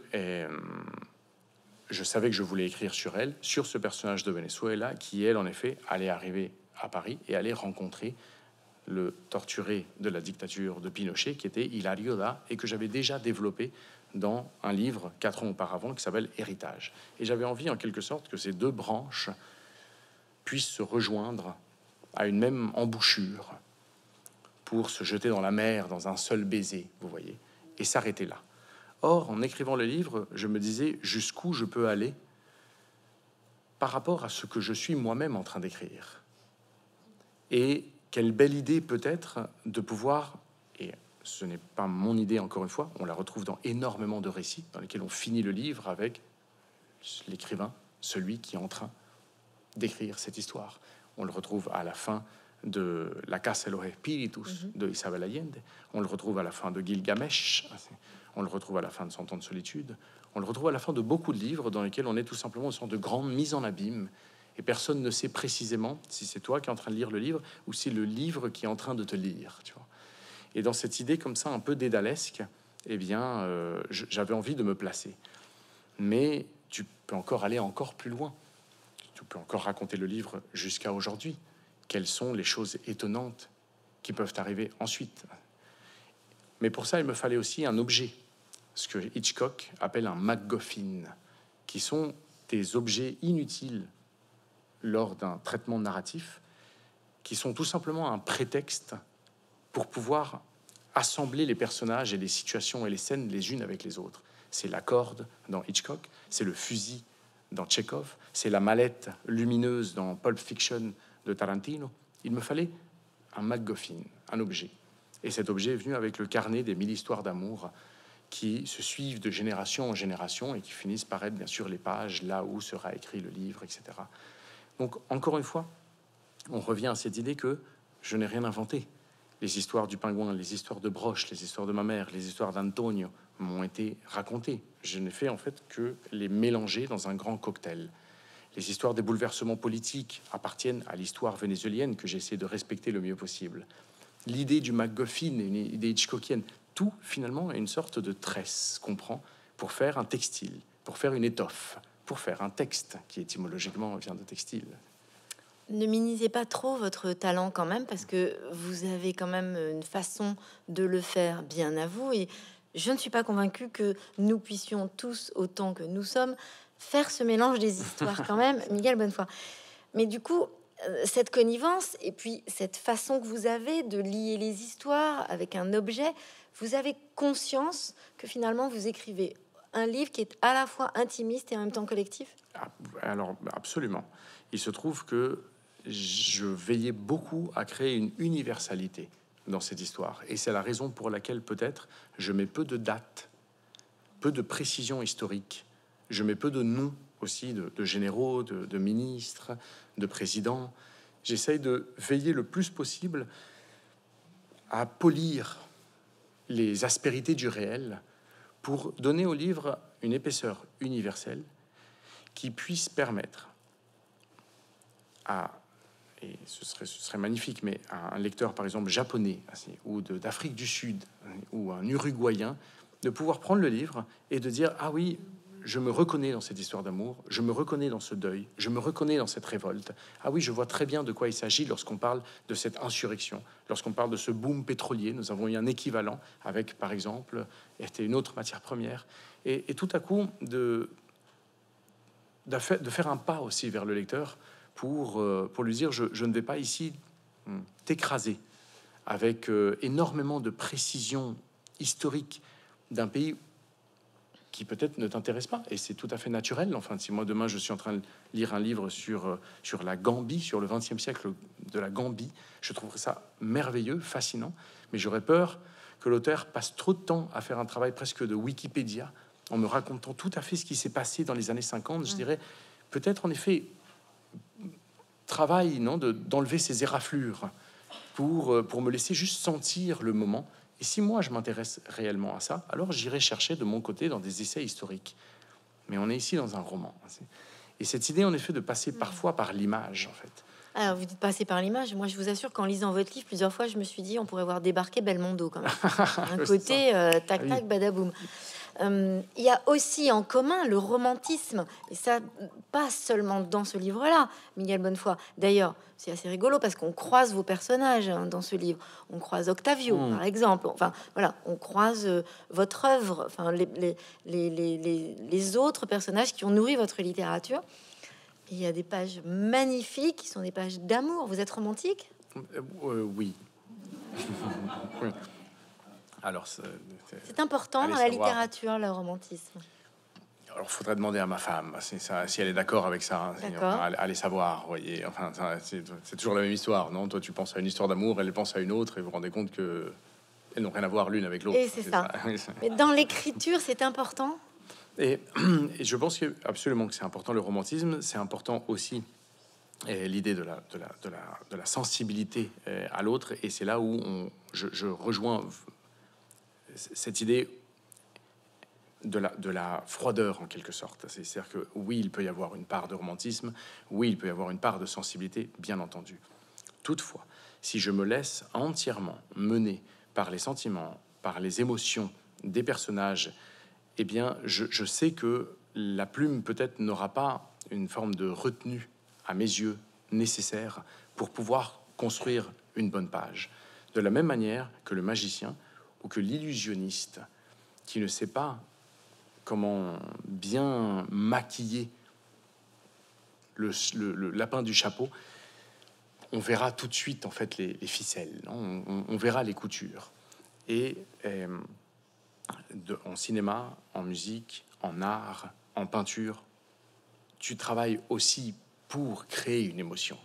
je savais que je voulais écrire sur elle, sur ce personnage de Venezuela, qui, elle, en effet, allait arriver à Paris et allait rencontrer le torturé de la dictature de Pinochet, qui était Hilario Da, et que j'avais déjà développé dans un livre 4 ans auparavant qui s'appelle Héritage. Et j'avais envie, en quelque sorte, que ces deux branches puissent se rejoindre à une même embouchure pour se jeter dans la mer dans un seul baiser, vous voyez, et s'arrêter là. Or, en écrivant le livre, je me disais jusqu'où je peux aller par rapport à ce que je suis moi-même en train d'écrire. Et quelle belle idée peut-être de pouvoir, et ce n'est pas mon idée encore une fois, on la retrouve dans énormément de récits dans lesquels on finit le livre avec l'écrivain, celui qui est en train d'écrire cette histoire. On le retrouve à la fin de La Casa de los Espíritus de Isabel Allende, on le retrouve à la fin de Gilgamesh, on le retrouve à la fin de 100 ans de solitude, on le retrouve à la fin de beaucoup de livres dans lesquels on est tout simplement une sorte de grande mise en abîme, et personne ne sait précisément si c'est toi qui es en train de lire le livre ou si c'est le livre qui est en train de te lire, tu vois. Et dans cette idée comme ça, un peu dédalesque, eh bien, j'avais envie de me placer. Mais tu peux encore aller encore plus loin. Tu peux encore raconter le livre jusqu'à aujourd'hui. Quelles sont les choses étonnantes qui peuvent arriver ensuite? Mais pour ça, il me fallait aussi un objet, ce que Hitchcock appelle un MacGuffin, qui sont des objets inutiles lors d'un traitement narratif, qui sont tout simplement un prétexte pour pouvoir assembler les personnages et les situations et les scènes les unes avec les autres. C'est la corde dans Hitchcock, c'est le fusil dans Tchekhov, c'est la mallette lumineuse dans Pulp Fiction de Tarantino. Il me fallait un MacGuffin, un objet. Et cet objet est venu avec le carnet des 1000 histoires d'amour qui se suivent de génération en génération et qui finissent par être bien sûr les pages là où sera écrit le livre, etc. Donc encore une fois, on revient à cette idée que je n'ai rien inventé. Les histoires du pingouin, les histoires de Broche, les histoires de ma mère, les histoires d'Antonio m'ont été racontées. Je n'ai fait en fait que les mélanger dans un grand cocktail. Les histoires des bouleversements politiques appartiennent à l'histoire vénézuélienne que j'essaie de respecter le mieux possible. L'idée du MacGuffin est une idée hitchcockienne. Tout, finalement, est une sorte de tresse qu'on prend pour faire un textile, pour faire une étoffe, pour faire un texte qui étymologiquement vient de textile. Ne minimisez pas trop votre talent quand même, parce que vous avez quand même une façon de le faire bien à vous. Et je ne suis pas convaincue que nous puissions tous, autant que nous sommes, faire ce mélange des histoires quand même, Miguel Bonnefoy. Mais du coup, cette connivence et puis cette façon que vous avez de lier les histoires avec un objet, vous avez conscience que finalement vous écrivez un livre qui est à la fois intimiste et en même temps collectif. Alors, absolument. Il se trouve que je veillais beaucoup à créer une universalité dans cette histoire. Et c'est la raison pour laquelle peut-être je mets peu de dates, peu de précisions historiques. Je mets peu de noms aussi de généraux, de ministres, de présidents. J'essaye de veiller le plus possible à polir les aspérités du réel pour donner au livre une épaisseur universelle qui puisse permettre à, et ce serait magnifique, mais à un lecteur par exemple japonais ou d'Afrique du Sud ou un Uruguayen de pouvoir prendre le livre et de dire ah oui, je me reconnais dans cette histoire d'amour, je me reconnais dans ce deuil, je me reconnais dans cette révolte. Ah oui, je vois très bien de quoi il s'agit lorsqu'on parle de cette insurrection, lorsqu'on parle de ce boom pétrolier. Nous avons eu un équivalent avec, par exemple, était une autre matière première. Et tout à coup, de faire un pas aussi vers le lecteur pour lui dire je ne vais pas ici t'écraser avec énormément de précision historique d'un pays qui peut-être ne t'intéresse pas, et c'est tout à fait naturel. Enfin, si moi demain je suis en train de lire un livre sur la Gambie, sur le XXe siècle de la Gambie, je trouverais ça merveilleux, fascinant, mais j'aurais peur que l'auteur passe trop de temps à faire un travail presque de Wikipédia en me racontant tout à fait ce qui s'est passé dans les années 50. Je dirais peut-être en effet travail d'enlever ces éraflures pour me laisser juste sentir le moment. Et si moi, je m'intéresse réellement à ça, alors j'irai chercher de mon côté dans des essais historiques. Mais on est ici dans un roman. Et cette idée, en effet, de passer parfois par l'image, en fait. Alors, vous dites passer par l'image. Moi, je vous assure qu'en lisant votre livre, plusieurs fois, je me suis dit, on pourrait voir débarquer Belmondo, quand même. Un côté tac-tac, badaboum. Il y a aussi en commun le romantisme, et ça pas seulement dans ce livre-là, Miguel Bonnefoy. D'ailleurs, c'est assez rigolo parce qu'on croise vos personnages dans ce livre. On croise Octavio, par exemple. Enfin, voilà, on croise votre œuvre, enfin les autres personnages qui ont nourri votre littérature. Et il y a des pages magnifiques qui sont des pages d'amour. Vous êtes romantique? Oui. Oui. Alors, c'est important dans la littérature, le romantisme. Alors, faudrait demander à ma femme si elle est d'accord avec ça. Allez savoir, voyez. Enfin, c'est toujours la même histoire, non? Toi, tu penses à une histoire d'amour, elle pense à une autre, et vous vous rendez compte que elles n'ont rien à voir l'une avec l'autre. Et c'est ça. Mais dans l'écriture, c'est important. Et je pense absolument que c'est important le romantisme. C'est important aussi l'idée de la sensibilité à l'autre. Et c'est là où je rejoins cette idée de la froideur, en quelque sorte. C'est-à-dire que oui, il peut y avoir une part de romantisme, oui, il peut y avoir une part de sensibilité, bien entendu. Toutefois, si je me laisse entièrement mener par les sentiments, par les émotions des personnages, eh bien, je sais que la plume peut-être n'aura pas une forme de retenue, à mes yeux, nécessaire pour pouvoir construire une bonne page. De la même manière que le magicien, ou que l'illusionniste qui ne sait pas comment bien maquiller le lapin du chapeau, on verra tout de suite en fait les ficelles, non, on verra les coutures. Et en cinéma, en musique, en art, en peinture, tu travailles aussi pour créer une émotion.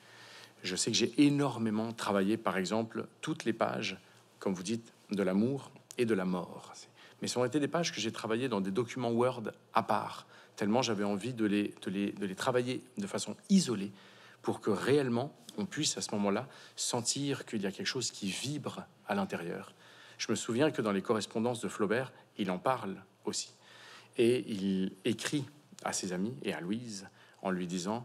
Je sais que j'ai énormément travaillé, par exemple, toutes les pages, comme vous dites, de l'amour et de la mort. Mais ce ont été des pages que j'ai travaillées dans des documents Word à part, tellement j'avais envie de les travailler de façon isolée pour que réellement on puisse à ce moment-là sentir qu'il y a quelque chose qui vibre à l'intérieur. Je me souviens que dans les correspondances de Flaubert, il en parle aussi. Et il écrit à ses amis et à Louise en lui disant: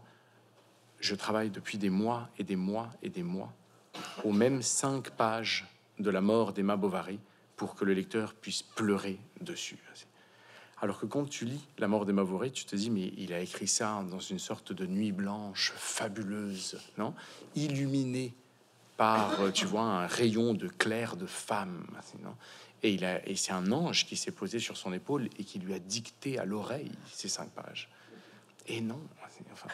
je travaille depuis des mois et des mois et des mois aux mêmes 5 pages de la mort d'Emma Bovary pour que le lecteur puisse pleurer dessus. Alors que quand tu lis La mort d'Emma Bovary, tu te dis, mais il a écrit ça dans une sorte de nuit blanche fabuleuse, non, illuminée par, tu vois, un rayon de clair de femme, non, et c'est un ange qui s'est posé sur son épaule et qui lui a dicté à l'oreille ces 5 pages. Et non, enfin,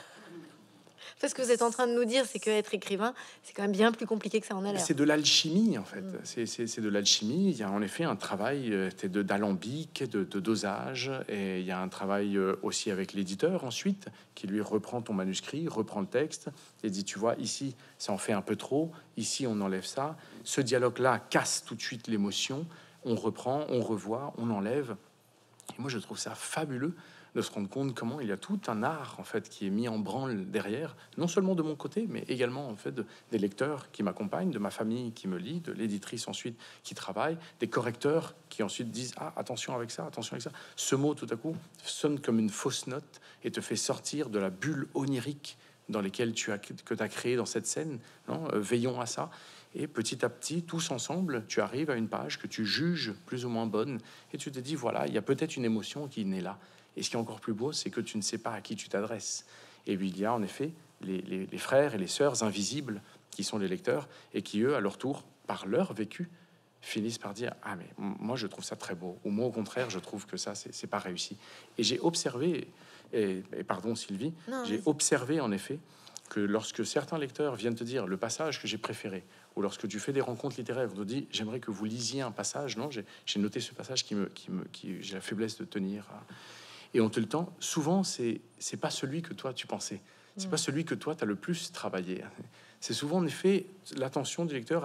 Ce que vous êtes en train de nous dire, c'est que être écrivain, c'est quand même bien plus compliqué que ça en a l'air. c'est de l'alchimie, en fait. C'est de l'alchimie. Il y a en effet un travail d'alambic, de dosage, et il y a un travail aussi avec l'éditeur ensuite, qui lui reprend ton manuscrit, reprend le texte, et dit, tu vois, ici, ça en fait un peu trop, ici, on enlève ça. Ce dialogue-là casse tout de suite l'émotion, on reprend, on revoit, on enlève. Et moi, je trouve ça fabuleux de se rendre compte comment il y a tout un art en fait qui est mis en branle derrière, non seulement de mon côté, mais également en fait des lecteurs qui m'accompagnent, de ma famille qui me lit, de l'éditrice ensuite qui travaille, des correcteurs qui ensuite disent ah attention avec ça, attention avec ça. Ce mot tout à coup sonne comme une fausse note et te fait sortir de la bulle onirique dans lesquelles tu as créé dans cette scène. Non, veillons à ça. Et petit à petit, tous ensemble, tu arrives à une page que tu juges plus ou moins bonne et tu te dis voilà, il y a peut-être une émotion qui naît là. Et ce qui est encore plus beau, c'est que tu ne sais pas à qui tu t'adresses. Et puis il y a en effet les frères et les sœurs invisibles qui sont les lecteurs et qui, eux, à leur tour, par leur vécu, finissent par dire ah mais moi je trouve ça très beau, ou moi au contraire je trouve que ça c'est pas réussi. Et j'ai observé, et pardon Sylvie, j'ai observé en effet que lorsque certains lecteurs viennent te dire le passage que j'ai préféré, ou lorsque tu fais des rencontres littéraires, on te dit j'aimerais que vous lisiez un passage, non, j'ai noté ce passage qui j'ai la faiblesse de tenir. Et on te le tend. Souvent, c'est pas celui que toi tu pensais. C'est pas celui que toi tu as le plus travaillé. C'est souvent en effet l'attention du lecteur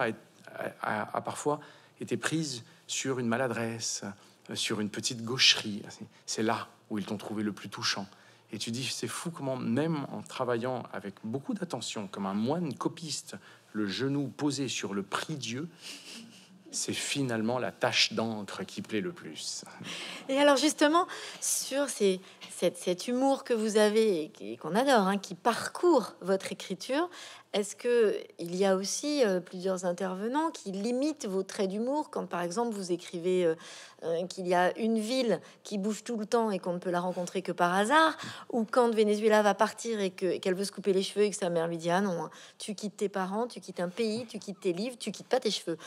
a parfois été prise sur une maladresse, sur une petite gaucherie. C'est là où ils t'ont trouvé le plus touchant. Et tu dis c'est fou comment même en travaillant avec beaucoup d'attention, comme un moine copiste, le genou posé sur le prie-dieu, c'est finalement la tache d'encre qui plaît le plus. Et alors justement, sur cet humour que vous avez et qu'on adore, hein, qui parcourt votre écriture, est-ce que il y a aussi plusieurs intervenants qui limitent vos traits d'humour quand, par exemple, vous écrivez qu'il y a une ville qui bouge tout le temps et qu'on ne peut la rencontrer que par hasard, ou quand Venezuela va partir et qu'elle veut se couper les cheveux et que sa mère lui dit ah non, hein, tu quittes tes parents, tu quittes un pays, tu quittes tes livres, tu quittes pas tes cheveux.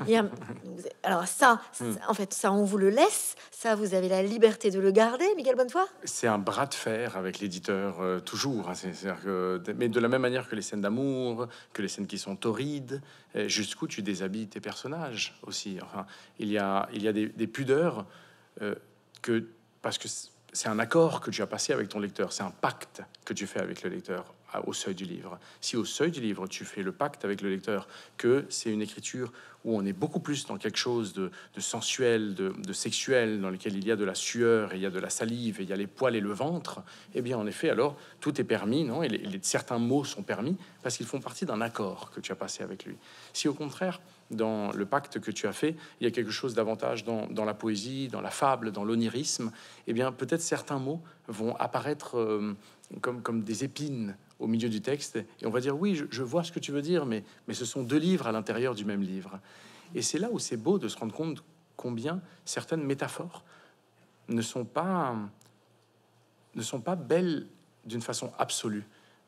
Alors ça, en fait, ça on vous le laisse, ça vous avez la liberté de le garder, Miguel Bonnefoy. C'est un bras de fer avec l'éditeur toujours. Hein, c'est-à-dire que, mais de la même manière que les scènes d'amour, que les scènes qui sont torrides, jusqu'où tu déshabilles tes personnages aussi. Enfin, il y a des pudeurs que parce que c'est un accord que tu as passé avec ton lecteur, c'est un pacte que tu fais avec le lecteur au seuil du livre. Si au seuil du livre, tu fais le pacte avec le lecteur que c'est une écriture où on est beaucoup plus dans quelque chose de sensuel, de sexuel, dans lequel il y a de la sueur, et il y a de la salive, et il y a les poils et le ventre, eh bien, en effet, alors, tout est permis, non? Et certains mots sont permis parce qu'ils font partie d'un accord que tu as passé avec lui. Si, au contraire, dans le pacte que tu as fait, il y a quelque chose davantage dans la poésie, dans la fable, dans l'onirisme, eh bien, peut-être certains mots vont apparaître comme des épines au milieu du texte, et on va dire oui, je vois ce que tu veux dire, mais ce sont 2 livres à l'intérieur du même livre. Et c'est là où c'est beau de se rendre compte combien certaines métaphores ne sont pas belles d'une façon absolue,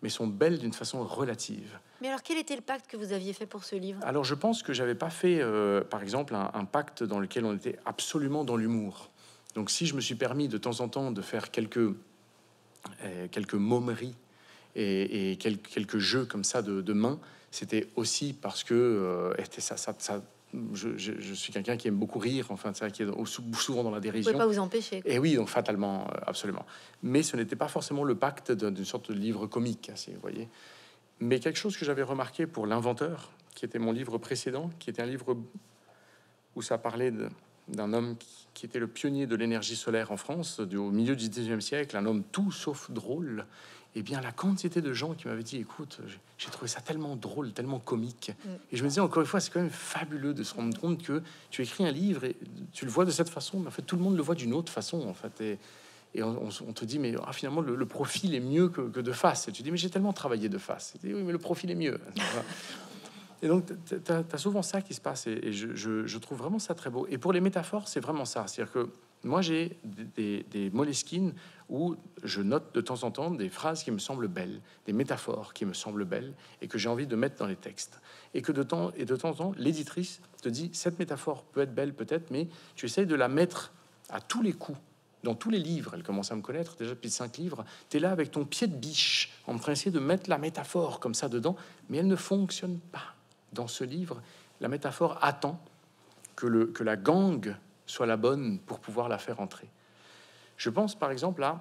mais sont belles d'une façon relative. Mais alors, quel était le pacte que vous aviez fait pour ce livre? Alors, je pense que j'avais pas fait, par exemple, un pacte dans lequel on était absolument dans l'humour. Donc, si je me suis permis de temps en temps de faire quelques momeries et quelques jeux comme ça de main, c'était aussi parce que je suis quelqu'un qui aime beaucoup rire, enfin, ça, qui est souvent dans la Vous dérision. pouvez pas vous empêcher, quoi. Et oui, donc fatalement, absolument. Mais ce n'était pas forcément le pacte d'une sorte de livre comique, hein, vous voyez. Mais quelque chose que j'avais remarqué pour L'Inventeur, qui était mon livre précédent, qui était un livre où ça parlait d'un homme qui était le pionnier de l'énergie solaire en France, au milieu du 19e siècle, un homme tout sauf drôle. Eh bien, la quantité de gens qui m'avaient dit, écoute, j'ai trouvé ça tellement drôle, tellement comique. Et je me disais, encore une fois, c'est quand même fabuleux de se rendre compte que tu écris un livre et tu le vois de cette façon, mais en fait, tout le monde le voit d'une autre façon, en fait. Et on te dit, mais finalement, le profil est mieux que de face. Et tu dis, mais j'ai tellement travaillé de face. Et tu dis, oui, mais le profil est mieux. Et donc, tu as souvent ça qui se passe. Et je trouve vraiment ça très beau. Et pour les métaphores, c'est vraiment ça. C'est-à-dire que moi, j'ai des Moleskine où je note de temps en temps des phrases qui me semblent belles, des métaphores qui me semblent belles et que j'ai envie de mettre dans les textes. Et que de temps en temps, l'éditrice te dit, cette métaphore peut être belle peut-être, mais tu essayes de la mettre à tous les coups. Dans tous les livres, elle commence à me connaître déjà depuis 5 livres. Tu es là avec ton pied de biche en train d'essayer de mettre la métaphore comme ça dedans, mais elle ne fonctionne pas. Dans ce livre, la métaphore attend que la gangue soit la bonne pour pouvoir la faire entrer. Je pense par exemple à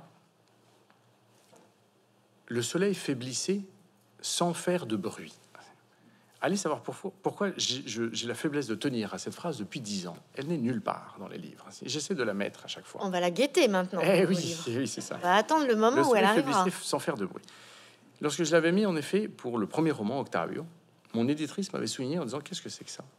le soleil faiblissait sans faire de bruit. Allez savoir pourquoi j'ai la faiblesse de tenir à cette phrase depuis 10 ans. Elle n'est nulle part dans les livres. J'essaie de la mettre à chaque fois. On va la guetter maintenant. Oui, c'est ça. On va attendre le moment où elle arrivera. Sans faire de bruit. Lorsque je l'avais mis, en effet, pour le premier roman, Octavio, mon éditrice m'avait souligné en disant, qu'est-ce que c'est que ça?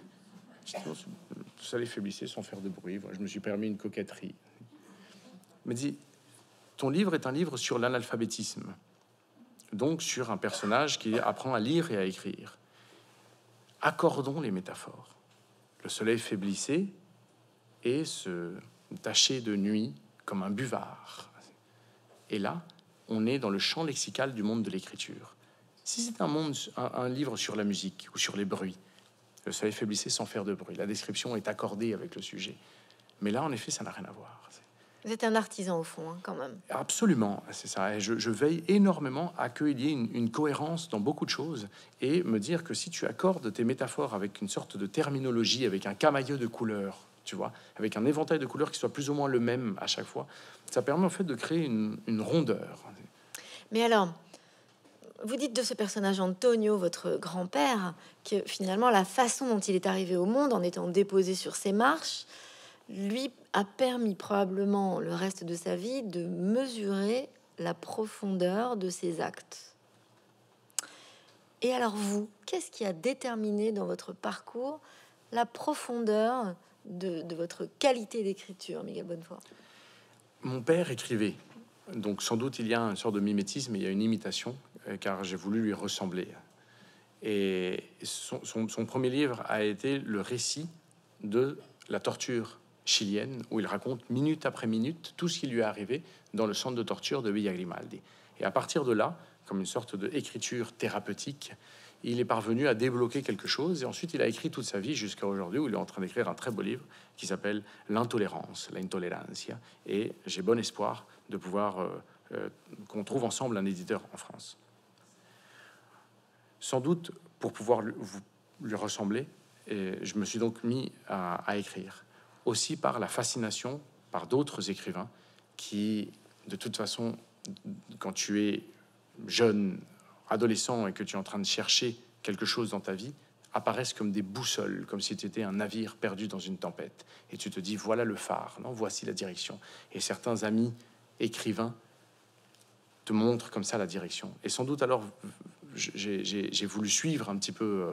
Ça les faiblissait sans faire de bruit. Voilà, je me suis permis une coquetterie. Elle me dit, ton livre est un livre sur l'analphabétisme, donc sur un personnage qui apprend à lire et à écrire. Accordons les métaphores. Le soleil faiblissait et se tachait de nuit comme un buvard. Et là, on est dans le champ lexical du monde de l'écriture. Si c'est un livre sur la musique ou sur les bruits, le soleil faiblissait sans faire de bruit. La description est accordée avec le sujet. Mais là, en effet, ça n'a rien à voir. Vous êtes un artisan, au fond, hein, quand même. Absolument, c'est ça. Et je veille énormément à qu'il y ait une cohérence dans beaucoup de choses et me dire que si tu accordes tes métaphores avec une sorte de terminologie, avec un camailleux de couleurs, tu vois, avec un éventail de couleurs qui soit plus ou moins le même à chaque fois, ça permet en fait de créer une rondeur. Mais alors, vous dites de ce personnage Antonio, votre grand-père, que finalement la façon dont il est arrivé au monde en étant déposé sur ses marches lui a permis probablement le reste de sa vie de mesurer la profondeur de ses actes. Et alors vous, qu'est-ce qui a déterminé dans votre parcours la profondeur de votre qualité d'écriture, Miguel Bonnefoy? Mon père écrivait, donc sans doute il y a une sorte de mimétisme, il y a une imitation, car j'ai voulu lui ressembler. Et son premier livre a été le récit de la torture chilienne, où il raconte minute après minute tout ce qui lui est arrivé dans le centre de torture de Villa Grimaldi. Et à partir de là, comme une sorte d'écriture thérapeutique, il est parvenu à débloquer quelque chose. Et ensuite, il a écrit toute sa vie jusqu'à aujourd'hui, où il est en train d'écrire un très beau livre qui s'appelle L'intolérance, la intolerancia. Et j'ai bon espoir de pouvoir qu'on trouve ensemble un éditeur en France. Sans doute, pour pouvoir lui ressembler, et je me suis donc mis à écrire. Aussi par la fascination par d'autres écrivains qui, de toute façon, quand tu es jeune, adolescent et que tu es en train de chercher quelque chose dans ta vie, apparaissent comme des boussoles, comme si tu étais un navire perdu dans une tempête. Et tu te dis, voilà le phare, non, voici la direction. Et certains amis écrivains te montrent comme ça la direction. Et sans doute alors, j'ai voulu suivre un petit peu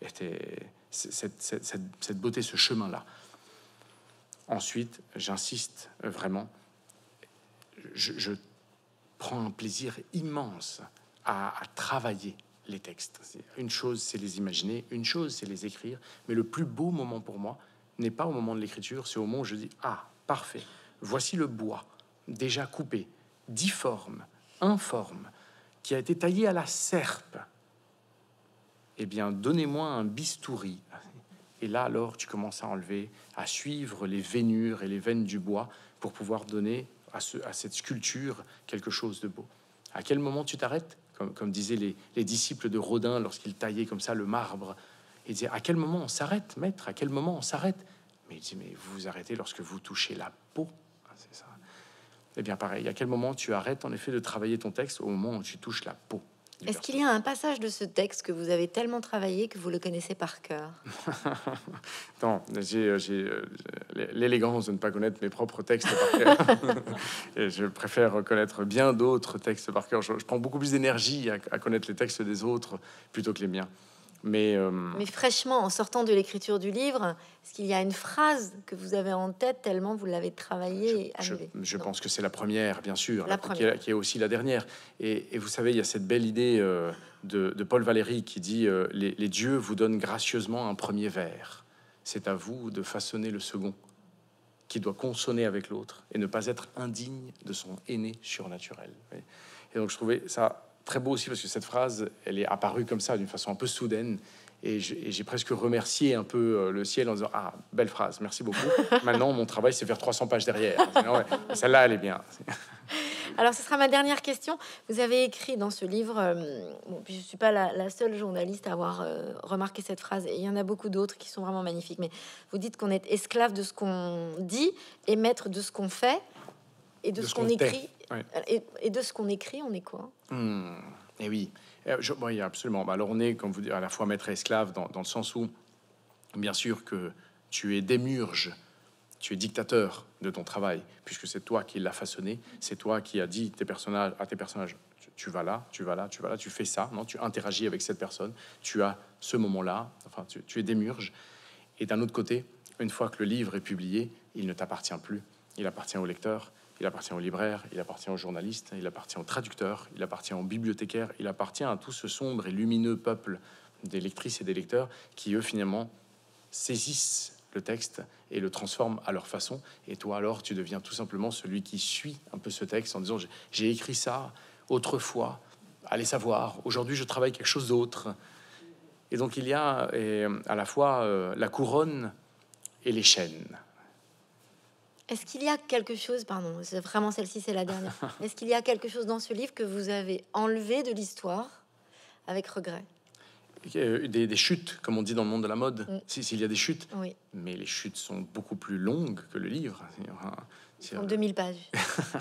cette beauté, ce chemin-là. Ensuite, j'insiste vraiment, je prends un plaisir immense à travailler les textes. Une chose, c'est les imaginer, une chose, c'est les écrire, mais le plus beau moment pour moi n'est pas au moment de l'écriture, c'est au moment où je dis, ah, parfait, voici le bois, déjà coupé, difforme, informe, qui a été taillé à la serpe. Eh bien, donnez-moi un bistouri. Et là, alors, tu commences à enlever, à suivre les veinures et les veines du bois pour pouvoir donner à cette sculpture quelque chose de beau. À quel moment tu t'arrêtes, comme disaient les disciples de Rodin lorsqu'ils taillaient comme ça le marbre. Ils disaient, à quel moment on s'arrête, maître? À quel moment on s'arrête? Mais il dit, mais vous vous arrêtez lorsque vous touchez la peau. Ah, c'est ça. Eh bien, pareil, à quel moment tu arrêtes, en effet, de travailler ton texte? Au moment où tu touches la peau. Est-ce qu'il y a un passage de ce texte que vous avez tellement travaillé que vous le connaissez par cœur? Non, j'ai l'élégance de ne pas connaître mes propres textes par cœur. Et je préfère connaître bien d'autres textes par cœur. Je prends beaucoup plus d'énergie à connaître les textes des autres plutôt que les miens. Mais fraîchement, en sortant de l'écriture du livre, est-ce qu'il y a une phrase que vous avez en tête tellement vous l'avez travaillée? je pense que c'est la première, bien sûr, La première. qui est aussi la dernière. Et vous savez, il y a cette belle idée de Paul Valéry qui dit les dieux vous donnent gracieusement un premier vers. C'est à vous de façonner le second, qui doit consonner avec l'autre et ne pas être indigne de son aîné surnaturel. Et donc je trouvais ça très beau aussi parce que cette phrase, elle est apparue comme ça d'une façon un peu soudaine et j'ai presque remercié un peu le ciel en disant, ah, belle phrase, merci beaucoup. Maintenant mon travail c'est faire 300 pages derrière. Ouais, celle-là elle est bien. Alors, ce sera ma dernière question. Vous avez écrit dans ce livre, bon, puis je suis pas la seule journaliste à avoir remarqué cette phrase, et il y en a beaucoup d'autres qui sont vraiment magnifiques, mais vous dites qu'on est esclave de ce qu'on dit et maître de ce qu'on fait et de ce qu'on écrit. Ouais. Et de ce qu'on écrit, on est quoi? Et oui, oui, absolument. Alors on est, comme vous dites, à la fois maître et esclave dans le sens où, bien sûr que tu es démiurge, tu es dictateur de ton travail, puisque c'est toi qui l'as façonné, c'est toi qui as dit à tes personnages, tu vas là, tu vas là, tu vas là, tu fais ça, non, tu interagis avec cette personne, tu as ce moment-là, enfin, tu es démiurge. Et d'un autre côté, une fois que le livre est publié, il ne t'appartient plus, il appartient au lecteur, il appartient au libraire, il appartient au journaliste, il appartient au traducteur, il appartient au bibliothécaire, il appartient à tout ce sombre et lumineux peuple des lectrices et des lecteurs qui, eux, finalement, saisissent le texte et le transforment à leur façon. Et toi, alors, tu deviens tout simplement celui qui suit un peu ce texte en disant, j'ai écrit ça autrefois, allez savoir, aujourd'hui, je travaille quelque chose d'autre. Et donc, il y a à la fois la couronne et les chaînes. Est-ce qu'il y a quelque chose, pardon, c'est vraiment celle-ci, c'est la dernière. Est-ce qu'il y a quelque chose dans ce livre que vous avez enlevé de l'histoire avec regret? Des chutes, comme on dit dans le monde de la mode. S'il y a des chutes, oui. Mais les chutes sont beaucoup plus longues que le livre. En 2000 pages.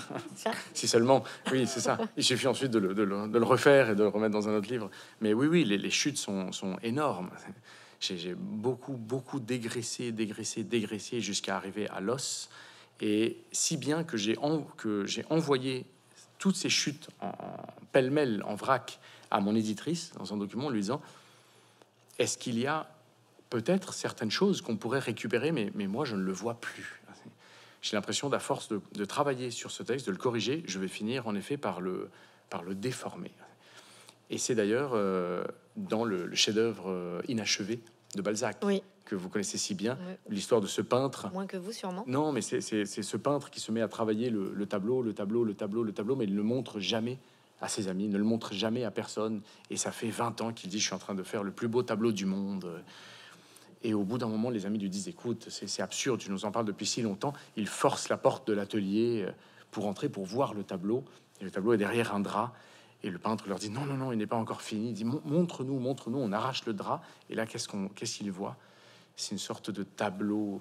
Si seulement, oui, c'est ça. Il suffit ensuite de le refaire et de le remettre dans un autre livre. Mais oui, les chutes sont énormes. J'ai beaucoup dégraissé jusqu'à arriver à l'os. Et si bien que j'ai envoyé toutes ces chutes en pêle-mêle, en vrac, à mon éditrice dans un document, lui disant, est-ce qu'il y a peut-être certaines choses qu'on pourrait récupérer, mais moi je ne le vois plus. J'ai l'impression d'à force de travailler sur ce texte, de le corriger, je vais finir en effet par le déformer. Et c'est d'ailleurs dans le chef-d'œuvre inachevé de Balzac, oui, que vous connaissez si bien, l'histoire de ce peintre. Moins que vous, sûrement. Non, mais c'est ce peintre qui se met à travailler le tableau, mais il ne le montre jamais à ses amis, ne le montre jamais à personne. Et ça fait 20 ans qu'il dit, je suis en train de faire le plus beau tableau du monde. Et au bout d'un moment, les amis lui disent, écoute, c'est absurde, tu nous en parles depuis si longtemps. Il force la porte de l'atelier pour entrer, pour voir le tableau. Et le tableau est derrière un drap. Et le peintre leur dit, non, il n'est pas encore fini. Il dit, montre-nous. On arrache le drap. Et là, qu'est-ce qu'il voit? C'est une sorte de tableau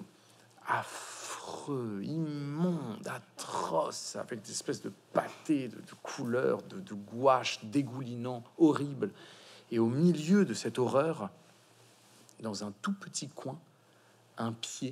affreux, immonde, atroce, avec des espèces de pâtés, de couleurs, de gouache dégoulinant, horrible. Et au milieu de cette horreur, dans un tout petit coin, un pied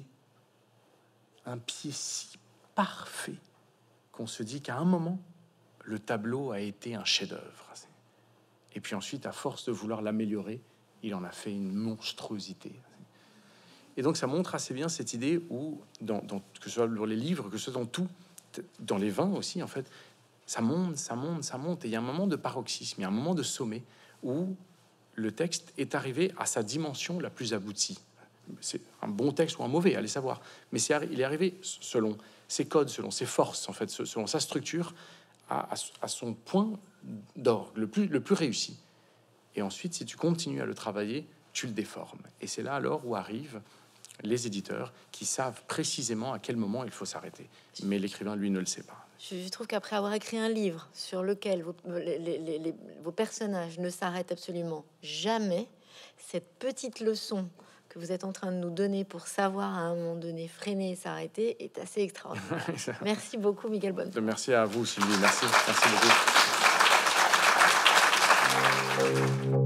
si parfait qu'on se dit qu'à un moment, le tableau a été un chef-d'œuvre. Et puis ensuite, à force de vouloir l'améliorer, il en a fait une monstruosité. Et donc, ça montre assez bien cette idée où, que ce soit dans les livres, que ce soit dans tout, dans les vins aussi, en fait, ça monte. Et il y a un moment de paroxysme, il y a un moment de sommet où le texte est arrivé à sa dimension la plus aboutie. C'est un bon texte ou un mauvais, allez savoir. Mais il est arrivé selon ses codes, selon ses forces, en fait, selon sa structure, à son point d'orgue, le plus réussi. Et ensuite, si tu continues à le travailler, tu le déformes. Et c'est là alors où arrivent les éditeurs qui savent précisément à quel moment il faut s'arrêter. Mais l'écrivain, lui, ne le sait pas. Je trouve qu'après avoir écrit un livre sur lequel vos personnages ne s'arrêtent absolument jamais, cette petite leçon que vous êtes en train de nous donner pour savoir à un moment donné freiner et s'arrêter est assez extraordinaire. Merci beaucoup, Miguel Bonnefoy. Merci à vous, Sylvie. Merci beaucoup.